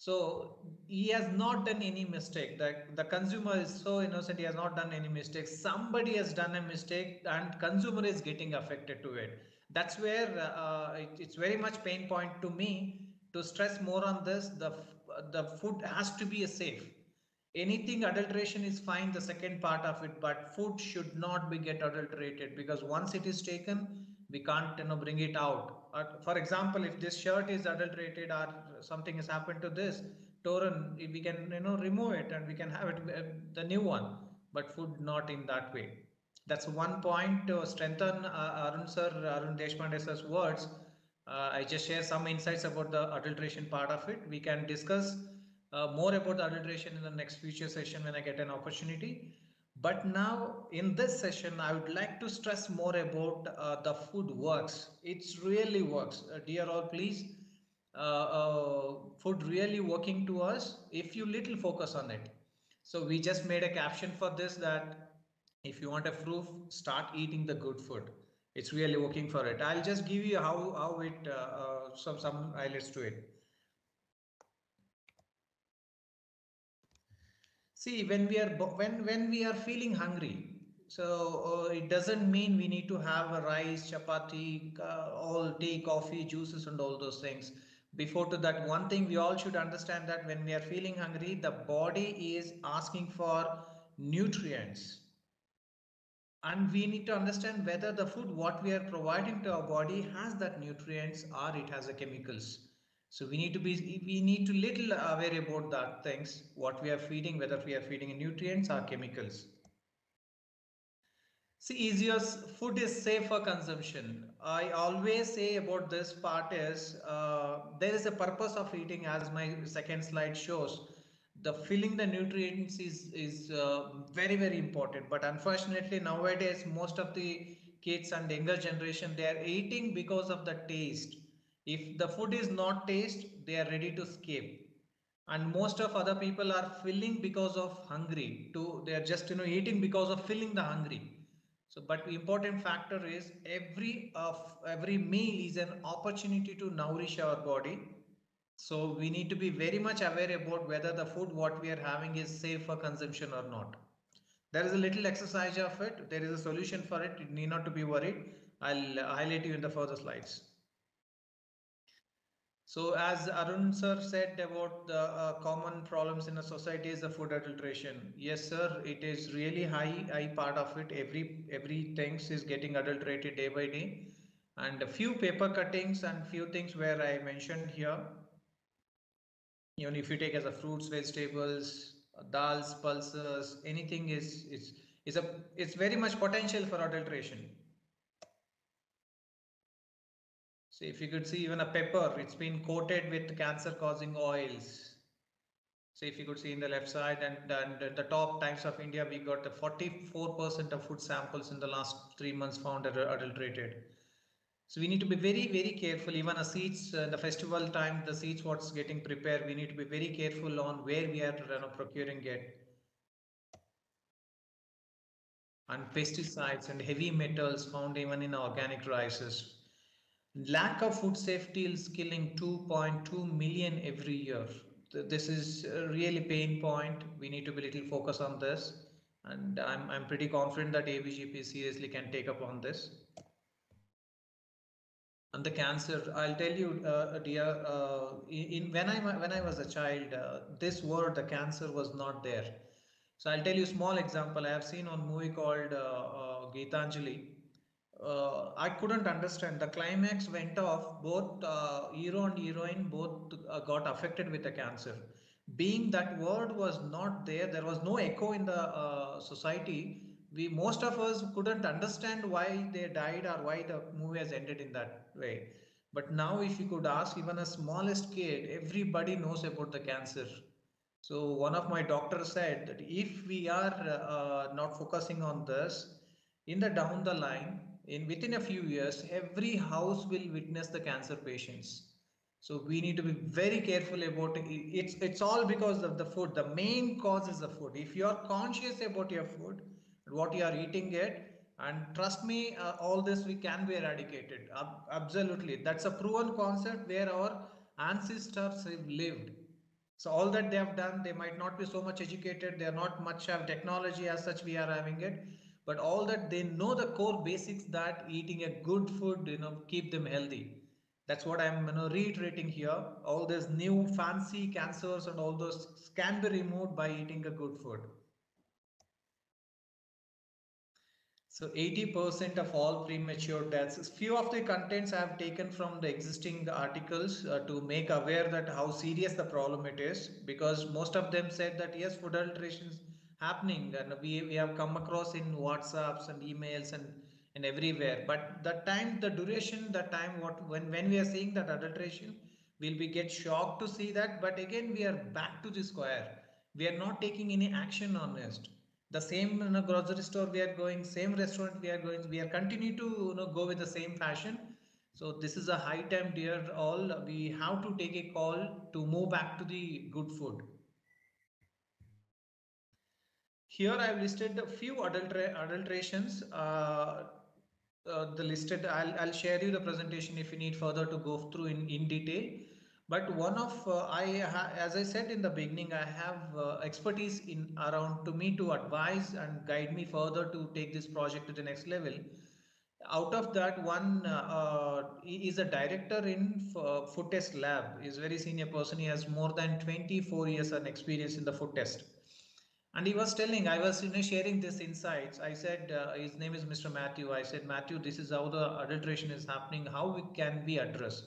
So he has not done any mistake. The consumer is so innocent. He has not done any mistake. Somebody has done a mistake and consumer is getting affected to it. That's where it's very much pain point to me to stress more on this. The food has to be a safe. Anything adulteration is fine, the second part of it, but food should not be get adulterated, because once it is taken, we can't bring it out. For example, if this shirt is adulterated or something has happened to this torn, we can remove it and we can have it the new one, but food not in that way. That's one point to strengthen Arun Deshpande sir's words. I just share some insights about the adulteration part of it. We can discuss more about the adulteration in the next future session when I get an opportunity. But now in this session, I would like to stress more about the food works. It's really works. Dear all, please, food really working to us if you little focus on it. So we just made a caption for this that if you want a proof, start eating the good food. It's really working for it. I'll just give you how it some highlights to it. See, when we are feeling hungry, so it doesn't mean we need to have a rice, chapati, all tea, coffee, juices, and all those things. Before to that, one thing we all should understand that when we are feeling hungry, the body is asking for nutrients. And we need to understand whether the food what we are providing to our body has that nutrients or it has the chemicals. So we need to little aware about that things, what we are feeding, whether we are feeding nutrients or chemicals. See, is your food is safe for consumption? I always say about this part is there is a purpose of eating, as my second slide shows. The filling the nutrients is very important. But unfortunately, nowadays most of the kids and younger generation, they are eating because of the taste. If the food is not taste, they are ready to skip. And most of other people are filling because of hungry. They are just eating because of filling the hungry. So, but important factor is every meal is an opportunity to nourish our body. So we need to be very much aware about whether the food what we are having is safe for consumption or not. There is a little exercise of it. There is a solution for it. You need not to be worried. I'll highlight you in the further slides. So as Arun sir said about the common problems in a society is the food adulteration. Yes, sir, it is really high part of it. Every things is getting adulterated day by day. And a few paper cuttings and few things where I mentioned here. Even if you take as a fruits, vegetables, dals, pulses, anything it's very much potential for adulteration. So if you could see even a pepper, it's been coated with cancer causing oils. So if you could see in the left side and the top Times of India, we got 44% of food samples in the last 3 months found adulterated. So we need to be very careful. Even a seeds, the festival time, the seeds what's getting prepared, we need to be very careful on where we are procuring it. And pesticides and heavy metals found even in organic rices. Lack of food safety is killing 2.2 million every year. This is a really pain point. We need to be little focused on this. And I'm pretty confident that ABGP seriously can take up on this. And the cancer, I'll tell you, dear, when I was a child, this word, the cancer, was not there. So I'll tell you a small example. I have seen on movie called Geetanjali. I couldn't understand. The climax went off. Both hero and heroine both got affected with the cancer. Being that word was not there, there was no echo in the society. Most of us couldn't understand why they died or why the movie has ended in that way. But now, if you could ask even a smallest kid, everybody knows about the cancer. So one of my doctors said that if we are not focusing on this, in the down the line, within a few years, every house will witness the cancer patients. So we need to be very careful about it. It's all because of the food. The main cause is the food. If you are conscious about your food, what you are eating it, and trust me, all this we can be eradicated. Absolutely, that's a proven concept where our ancestors have lived. So all that they have done, they might not be so much educated, they are not much have technology as such we are having it, but all that they know the core basics that eating a good food keep them healthy. That's what I'm reiterating here. All these new fancy cancers and all those can be removed by eating a good food. So 80% of all premature deaths. Few of the contents I have taken from the existing articles to make aware that how serious the problem it is, because most of them said that yes, food adulteration is happening, and we have come across in WhatsApps and emails and everywhere. But the duration, the time what when we are seeing that adulteration, we'll be get shocked to see that. But again, we are back to the square. We are not taking any action on it. The same grocery store we are going, same restaurant we are going, we are continue to go with the same fashion. So this is a high time, dear all, we have to take a call to move back to the good food. Here I have listed a few adulterations. The listed, I'll share you the presentation if you need further to go through in detail. But one of as I said in the beginning, I have expertise in around to me to advise and guide me further to take this project to the next level. Out of that, one he is a director in food test lab. He's a very senior person. He has more than 24 years of experience in the food test. And he was telling, I was sharing this insights. I said, his name is Mr. Matthew. I said, Matthew, this is how the adulteration is happening. How we can we address?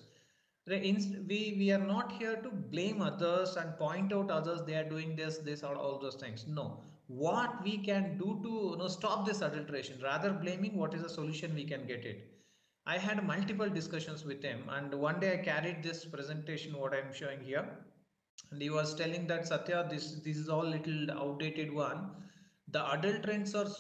We are not here to blame others and point out others. They are doing this or all those things. No, what we can do to stop this adulteration, rather blaming, what is the solution we can get it. I had multiple discussions with him, and one day I carried this presentation, what I'm showing here, and he was telling that Satya, this is all little outdated one. The adulterants are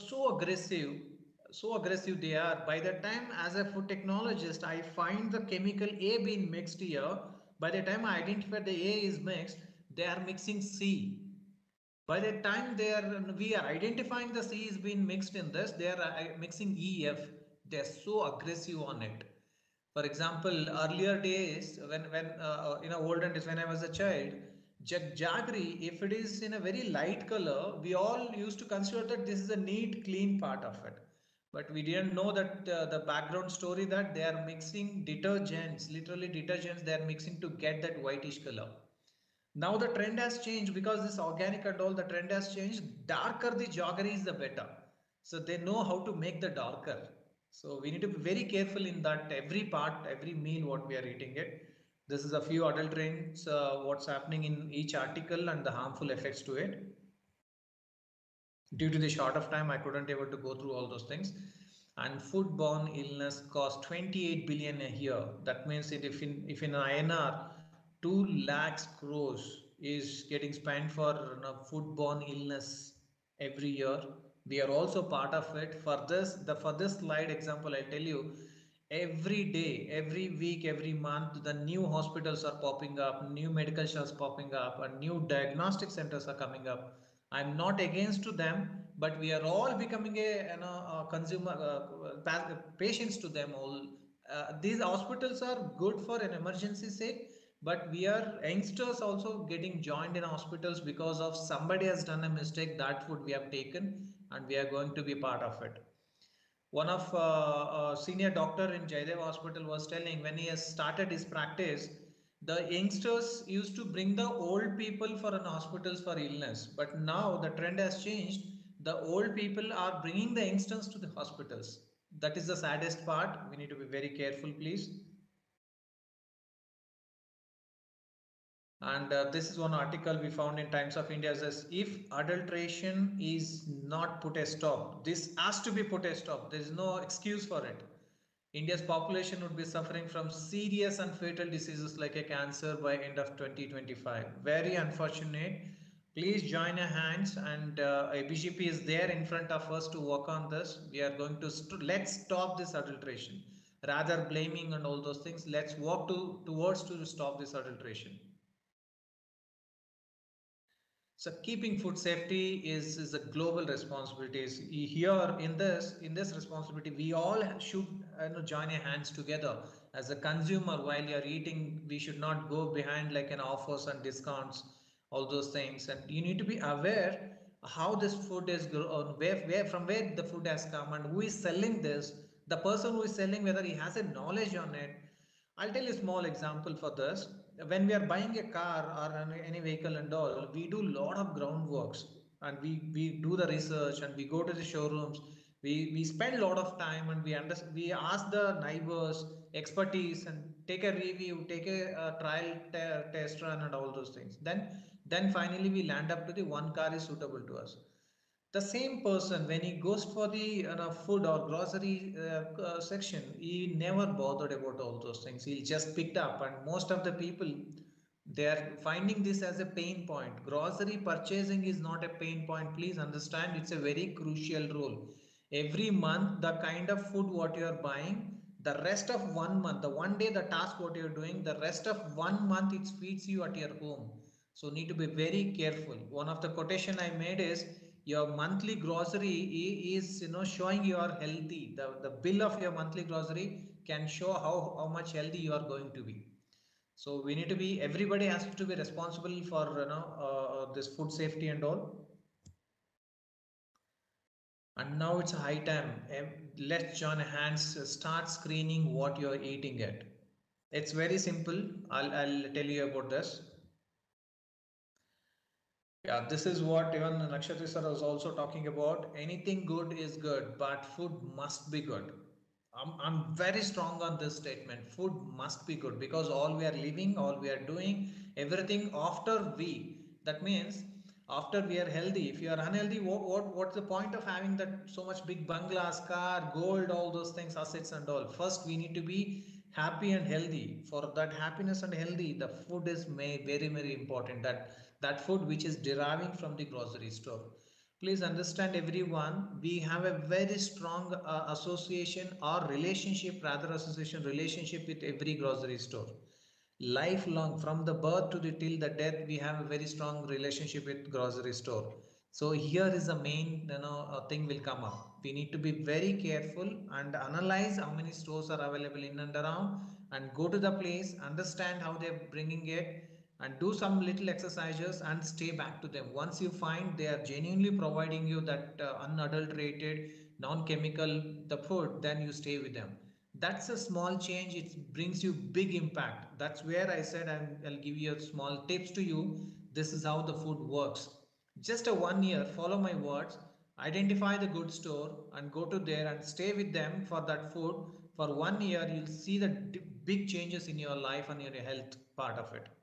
so aggressive they are. By the time, as a food technologist, I find the chemical A being mixed here. By the time I identify the A is mixed, they are mixing C. By the time we are identifying the C is being mixed in this, they are mixing EF. They are so aggressive on it. For example, earlier days, when olden days when I was a child, jaggery, if it is in a very light color, we all used to consider that this is a neat, clean part of it. But we didn't know that the background story that they are mixing detergents, literally detergents, they are mixing to get that whitish color. Now the trend has changed because this organic and all, the trend has changed. Darker the jaggery is the better. So they know how to make the darker. So we need to be very careful in that every part, every meal what we are eating it. This is a few adulterants, what's happening in each article and the harmful effects to it. Due to the short of time, I couldn't able to go through all those things. And foodborne illness costs 28 billion a year. That means if in INR 2 lakhs crores is getting spent for foodborne illness every year. We are also part of it. For this slide example, I'll tell you, every day, every week, every month, the new hospitals are popping up, new medical shops popping up, and new diagnostic centers are coming up. I'm not against to them, but we are all becoming a consumer patients to them all. These hospitals are good for an emergency sake, but we are youngsters also getting joined in hospitals because of somebody has done a mistake. That food we have taken, and we are going to be part of it. One of a senior doctor in Jaidev Hospital was telling when he has started his practice, the youngsters used to bring the old people for an hospitals for illness, but now the trend has changed. The old people are bringing the youngsters to the hospitals. That is the saddest part. We need to be very careful, please. And this is one article we found in Times of India says, if adulteration is not put a stop, this has to be put a stop. There is no excuse for it. India's population would be suffering from serious and fatal diseases like a cancer by end of 2025. Very unfortunate. Please join our hands, and ABGP is there in front of us to work on this. We are going to let's stop this adulteration. Rather blaming and all those things, let's work towards to stop this adulteration. So keeping food safety is a global responsibility. Here in this responsibility, we all should join our hands together. As a consumer, while you're eating, we should not go behind like an offers and discounts, all those things. And you need to be aware how this food is grown, from where the food has come, and who is selling this. The person who is selling, whether he has a knowledge on it. I'll tell you a small example for this. When we are buying a car or any vehicle and all, we do a lot of groundworks, and we do the research, and we go to the showrooms. We spend a lot of time and we ask the neighbors, expertise, and take a review, take a trial test run and all those things. Then finally we land up to the one car is suitable to us. The same person, when he goes for the food or grocery section, he never bothered about all those things. He'll just picked up, and most of the people, they are finding this as a pain point. Grocery purchasing is not a pain point. Please understand, it's a very crucial role. Every month, the kind of food what you are buying, the rest of 1 month, the one day, the task what you're doing, the rest of 1 month, it feeds you at your home. So need to be very careful. One of the quotation I made is, your monthly grocery is showing you are healthy. The bill of your monthly grocery can show how much healthy you are going to be. So we need to be, everybody has to be responsible for this food safety and all. And now it's high time, let's join hands, start screening what you're eating at. It's very simple. I'll tell you about this. Yeah, this is what even Nakshatra sir was also talking about. Anything good is good, but food must be good. I'm very strong on this statement. Food must be good, because all we are living, all we are doing, everything after we, that means after we are healthy. If you are unhealthy, what's the point of having that so much big bungalows, car, gold, all those things, assets and all? First, we need to be happy and healthy. For that happiness and healthy, the food is very, very important. That food which is deriving from the grocery store. Please understand everyone, we have a very strong association or relationship, rather association relationship with every grocery store. Lifelong, from the birth to the till the death, we have a very strong relationship with grocery store. So here is the main thing will come up. We need to be very careful and analyze how many stores are available in and around, and go to the place, understand how they're bringing it, and do some little exercises and stay back to them. Once you find they are genuinely providing you that unadulterated, non-chemical the food, then you stay with them. That's a small change, it brings you big impact. That's where I said I'll give you a small tips to you. This is how the food works. Just a 1 year, follow my words, identify the good store and go to there and stay with them for that food. For 1 year, you'll see the big changes in your life and your health part of it.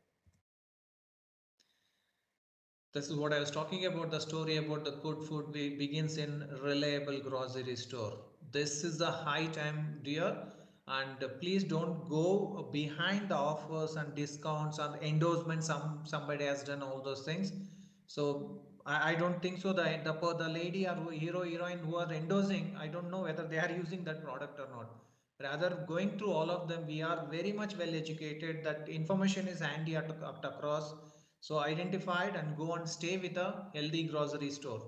This is what I was talking about. The story about the good food begins in reliable grocery store. This is the high time, dear, and please don't go behind the offers and discounts and endorsements. Somebody has done all those things. So I don't think so. The lady or hero heroine who are endorsing, I don't know whether they are using that product or not. Rather, going through all of them, we are very much well educated. That information is handy at across. So identify it and go and stay with a healthy grocery store.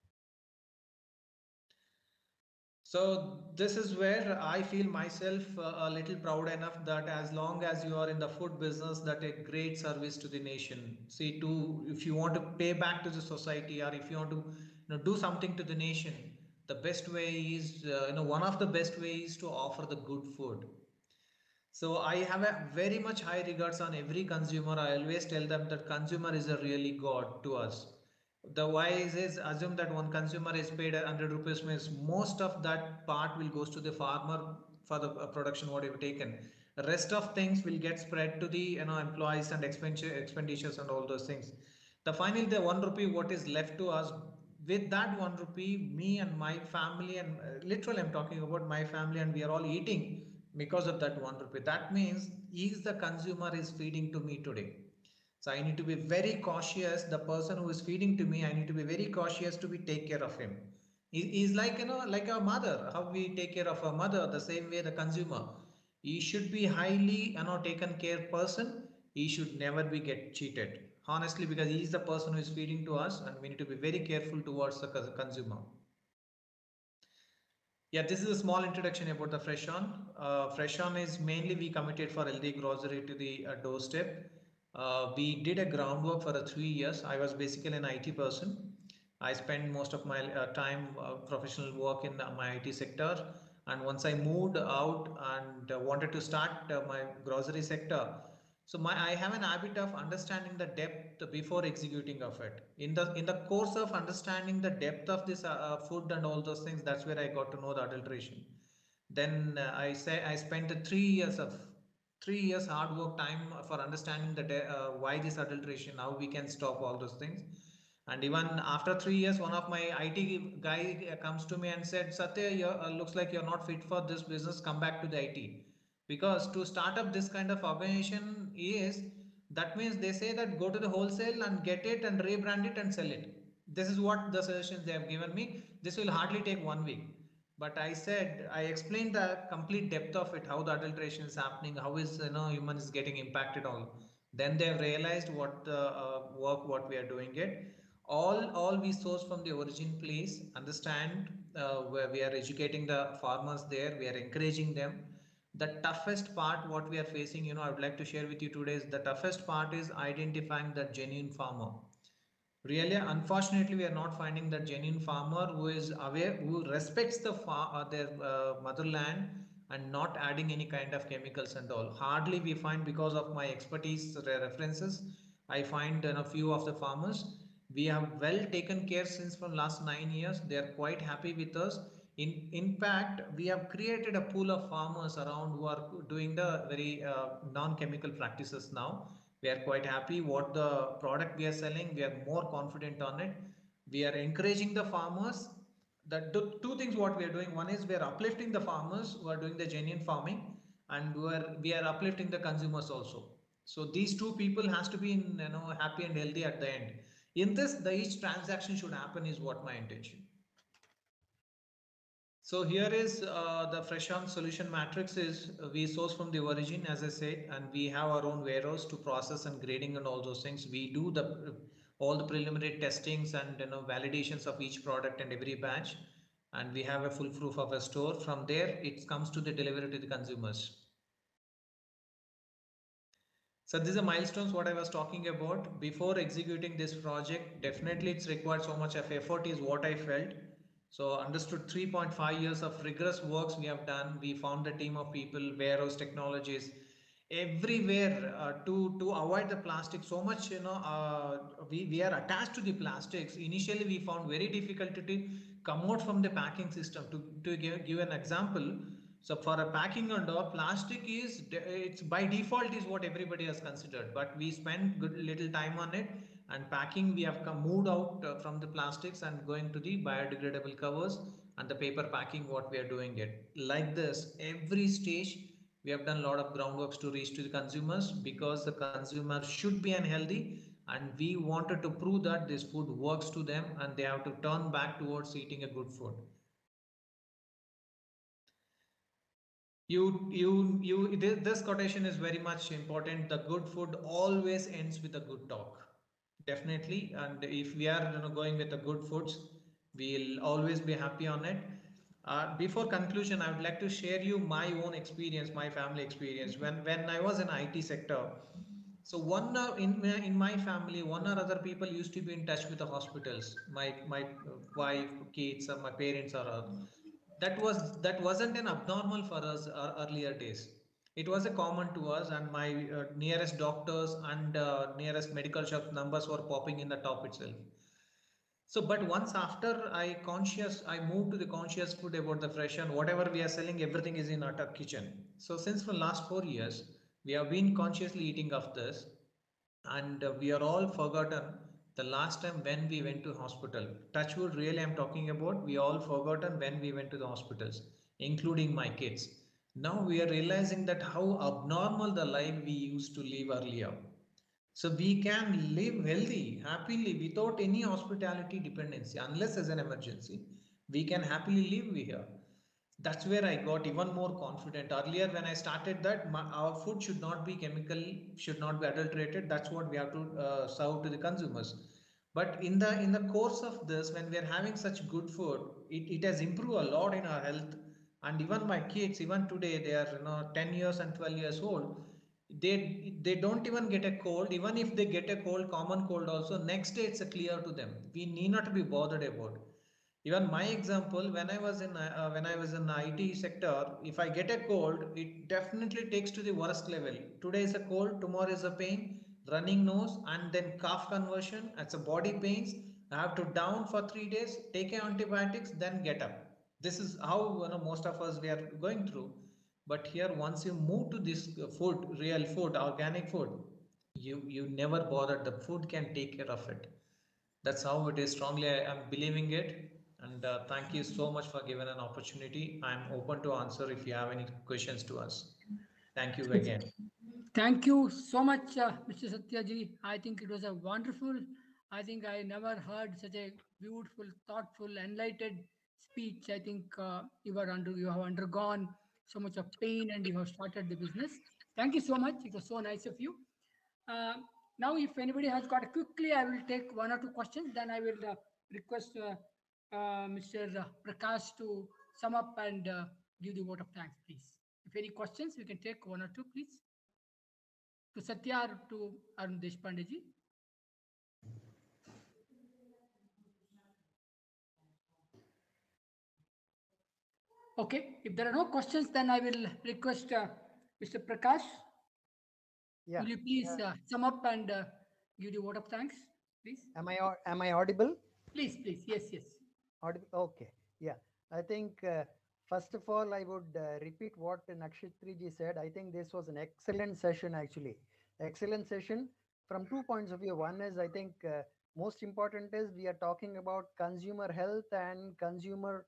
So this is where I feel myself a little proud enough that as long as you are in the food business, that a great service to the nation. See, if you want to pay back to the society, or if you want to do something to the nation, the best way is one of the best ways to offer the good food. So I have a very much high regards on every consumer. I always tell them that consumer is a really god to us. The why is assume that one consumer is paid 100 rupees, means most of that part will goes to the farmer for the production what you've taken. The rest of things will get spread to the employees and expenditures and all those things. The finally the 1 rupee what is left to us, with that 1 rupee, me and my family, and literally I'm talking about my family, and we are all eating because of that 1 rupee. That means is the consumer is feeding to me today. So I need to be very cautious. The person who is feeding to me, I need to be very cautious to be take care of him. He's like like a mother. How we take care of a mother, the same way the consumer. He should be highly taken care person. He should never be get cheated. Honestly, because he is the person who is feeding to us, and we need to be very careful towards the consumer. Yeah, this is a small introduction about the Fresh On. Fresh On is mainly we committed for healthy grocery to the doorstep. We did a groundwork for 3 years. I was basically an IT person. I spent most of my time professional work in my IT sector. And once I moved out and wanted to start my grocery sector, So I have an habit of understanding the depth before executing of it. In the course of understanding the depth of this food and all those things, that's where I got to know the adulteration. Then I spent 3 years hard work time for understanding why this adulteration, how we can stop all those things. And even after 3 years, one of my IT guy comes to me and said, Satya, you looks like you're not fit for this business. Come back to the IT. Because to start up this kind of organization is, that means they say that go to the wholesale and get it and rebrand it and sell it. This is what the suggestions they have given me. This will hardly take 1 week. But I said, I explained the complete depth of it, how the adulteration is happening, how is human is getting impacted all. Then they have realized what the work what we are doing it. All we source from the origin place, understand where we are educating the farmers there, we are encouraging them. The toughest part what we are facing, I would like to share with you today is the toughest part is identifying the genuine farmer. Really, unfortunately, we are not finding that genuine farmer who is aware, who respects their motherland and not adding any kind of chemicals and all. Hardly we find, because of my expertise references, I find a few of the farmers. We have well taken care since from last 9 years. They are quite happy with us. In fact, we have created a pool of farmers around who are doing the very non-chemical practices now. We are quite happy what the product we are selling. We are more confident on it. We are encouraging the farmers. The two things what we are doing, one is we are uplifting the farmers who are doing the genuine farming, and we are uplifting the consumers also. So these two people has to be happy and healthy at the end. In this, the each transaction should happen is what my intention. So here is the Freshon solution matrix is we source from the origin, as I said, and we have our own warehouse to process and grading and all those things. We do all the preliminary testings and validations of each product and every batch, and we have a full proof of a store. From there, it comes to the delivery to the consumers. So these are milestones what I was talking about before executing this project. Definitely it's required so much of effort is what I felt. So understood 3.5 years of rigorous works we have done. We found a team of people, warehouse technologies, everywhere to avoid the plastic. So much, we are attached to the plastics. Initially, we found very difficult to come out from the packing system. To give an example, so for a packing and all, plastic is it's by default is what everybody has considered. But we spend good little time on it, and packing we have moved out from the plastics and going to the biodegradable covers and the paper packing. What we are doing it like this every stage. We have done a lot of groundworks to reach to the consumers, because the consumer should be unhealthy, and we wanted to prove that this food works to them and they have to turn back towards eating a good food. This quotation is very much important. The good food always ends with a good talk. Definitely. And if we are going with the good foods, we'll always be happy on it. Before conclusion, I would like to share you my own experience, my family experience. When I was in IT sector, so one in my family, one or other people used to be in touch with the hospitals. My wife, kids, or my parents, or that wasn't an abnormal for us earlier days. It was a common to us, and my nearest doctors and nearest medical shop numbers were popping in the top itself. So, but once after I moved to the conscious food about the fresh, and whatever we are selling, everything is in our kitchen. So since for last 4 years, we have been consciously eating of this, and we are all forgotten the last time when we went to hospital. Touchwood, really I'm talking about, we all forgotten when we went to the hospitals, including my kids. Now we are realizing that how abnormal the life we used to live earlier. So we can live healthy, happily, without any hospitality dependency, unless as an emergency. We can happily live here. That's where I got even more confident. Earlier, when I started that, our food should not be chemical, should not be adulterated. That's what we have to serve to the consumers. But in the course of this, when we are having such good food, it has improved a lot in our health. And even my kids, even today, they are 10 years and 12 years old. They don't even get a cold. Even if they get a cold, common cold also, next day it's clear to them. We need not be bothered about. Even my example, when I was in IT sector, if I get a cold, it definitely takes to the worst level. Today is a cold, tomorrow is a pain, running nose, and then cough conversion. It's a body pains. I have to down for 3 days, take antibiotics, then get up. This is how most of us we are going through. But here, once you move to this food, real food, organic food, you never bother. The food can take care of it. That's how it is. Strongly I'm believing it. And thank you so much for giving an opportunity. I'm open to answer if you have any questions to us. Thank you again. Thank you so much, Mr. Satyaji. I think it was a wonderful. I think I never heard such a beautiful, thoughtful, enlightened speech. I think you have undergone so much of pain and you have started the business. Thank you so much. It was so nice of you. Uh, Now, if anybody has got quickly, I will take one or two questions. Then I will request Mr. Prakash to sum up and give the vote of thanks, please. If any questions, we can take one or two, please. To Satya or to Arun Deshpande ji. Okay, if there are no questions, then I will request Mr. Prakash. Yeah. Will you please sum up and give the vote of thanks, please? Am I audible? Please, please. Yes, yes. Audible. Okay. Yeah. I think first of all, I would repeat what Nakshitriji said. I think this was an excellent session, actually. Excellent session from 2 points of view. One is, I think, most important is we are talking about consumer health and consumer,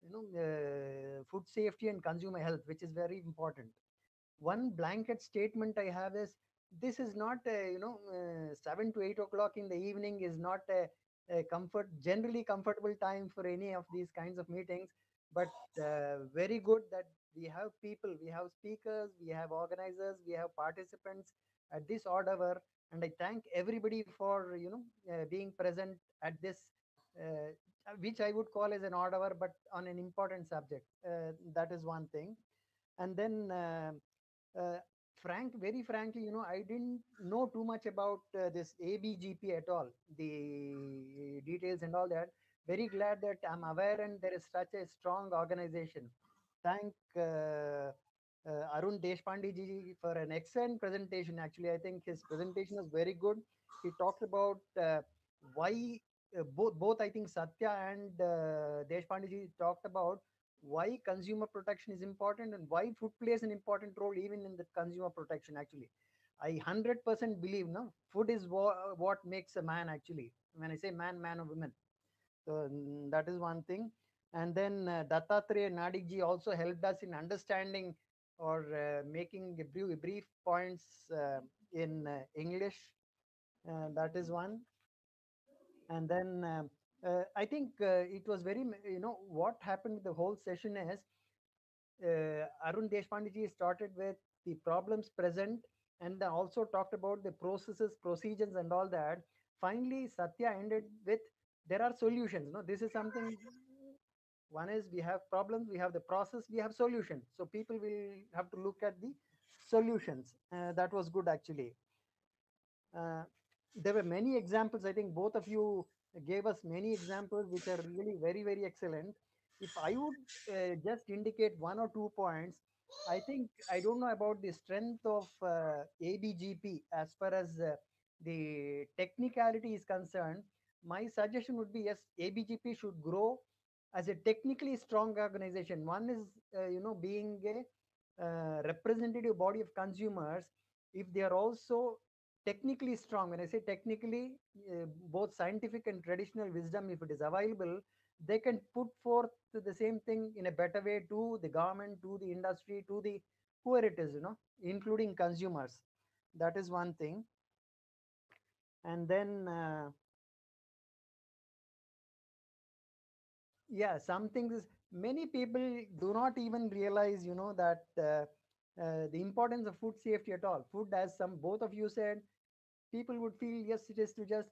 food safety and consumer health, which is very important. One blanket statement I have is this is not a, 7 to 8 o'clock in the evening is not a generally comfortable time for any of these kinds of meetings, but very good that we have people, we have speakers, we have organizers, we have participants at this odd hour, and I thank everybody for being present at this which I would call as an odd hour, but on an important subject. That is one thing. And then uh, very frankly, I didn't know too much about this ABGP at all, the details and all that. Very glad that I'm aware and there is such a strong organization. Thank Arun Deshpande ji for an excellent presentation. Actually, I think his presentation was very good. He talked about why both I think Satya and Deshpande ji talked about why consumer protection is important and why food plays an important role even in the consumer protection. Actually, I 100% believe food is what makes a man. Actually, when I say man or woman, so that is one thing. And then Dattatreya Nadik ji also helped us in understanding or making brief points in English. That is one. And then I think it was very, what happened with the whole session is Arun Deshpande ji started with the problems present and then also talked about the processes, procedures, and all that. Finally, Satya ended with there are solutions. No, this is something. One is we have problems, we have the process, we have solutions. So people will have to look at the solutions. That was good actually. There were many examples. I think both of you gave us many examples which are really very, very excellent. If I would just indicate one or 2 points, I think I don't know about the strength of ABGP as far as the technicality is concerned. My suggestion would be yes, ABGP should grow as a technically strong organization. One is, being a representative body of consumers. If they are also technically strong, when I say technically, both scientific and traditional wisdom, if it is available, they can put forth the same thing in a better way to the government, to the industry, to the whoever it is, including consumers. That is one thing. And then yeah, some things many people do not even realize, that the importance of food safety at all. Food, as some both of you said, people would feel yes, it is to just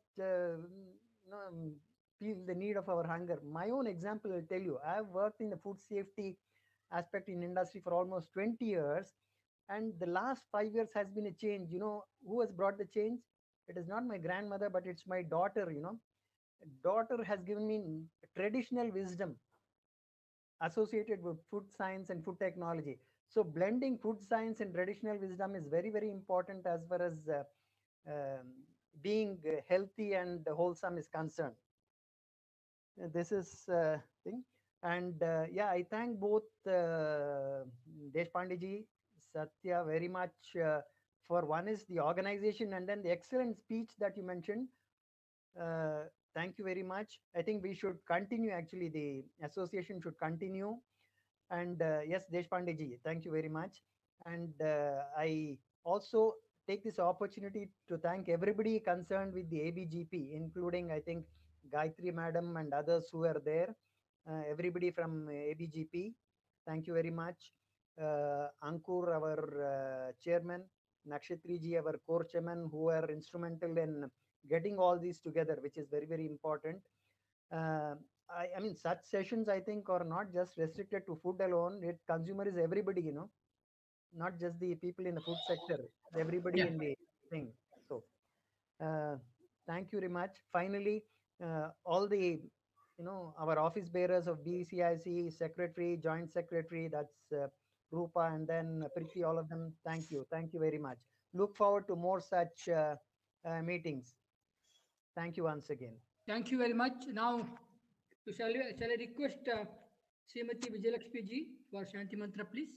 feel the need of our hunger. My own example, I'll tell you, I have worked in the food safety aspect in industry for almost 20 years, and the last 5 years has been a change. Who has brought the change? It is not my grandmother, but it's my daughter. daughter has given me traditional wisdom associated with food science and food technology. So blending food science and traditional wisdom is very, very important as far as um, being healthy and wholesome is concerned. This is thing. And yeah, I thank both Deshpande ji, Satya very much for one is the organization and then the excellent speech that you mentioned. Thank you very much. I think we should continue, actually, the association should continue. And yes, Deshpande ji, thank you very much. And I also take this opportunity to thank everybody concerned with the ABGP, including, I think, Gayatri madam and others who are there. Everybody from ABGP, thank you very much. Ankur, our chairman, Nakshitri ji, our core chairman, who are instrumental in getting all these together, which is very, very important. Uh, I mean, such sessions, I think, are not just restricted to food alone. It consumer is everybody, you know, not just the people in the food sector, everybody Yeah. in the thing. So, thank you very much. Finally, all the, you know, our office bearers of BCIC, secretary, joint secretary, that's Rupa, and then Priti, all of them, thank you. Thank you very much. Look forward to more such meetings. Thank you once again. Thank you very much. Now, shall I request Srimati Vijayalakshmi ji for Shanti Mantra, please?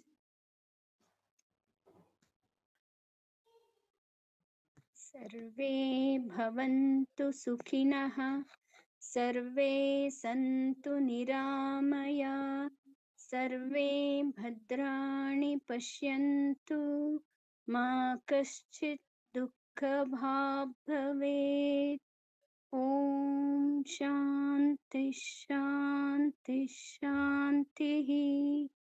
सर्वे भवन्तु सुखिनः सर्वे सन्तु निरामया सर्वे भद्राणि पश्यन्तु मा कश्चित् दुःखभाग् भवेत् ॐ शान्ति शान्ति शान्तिः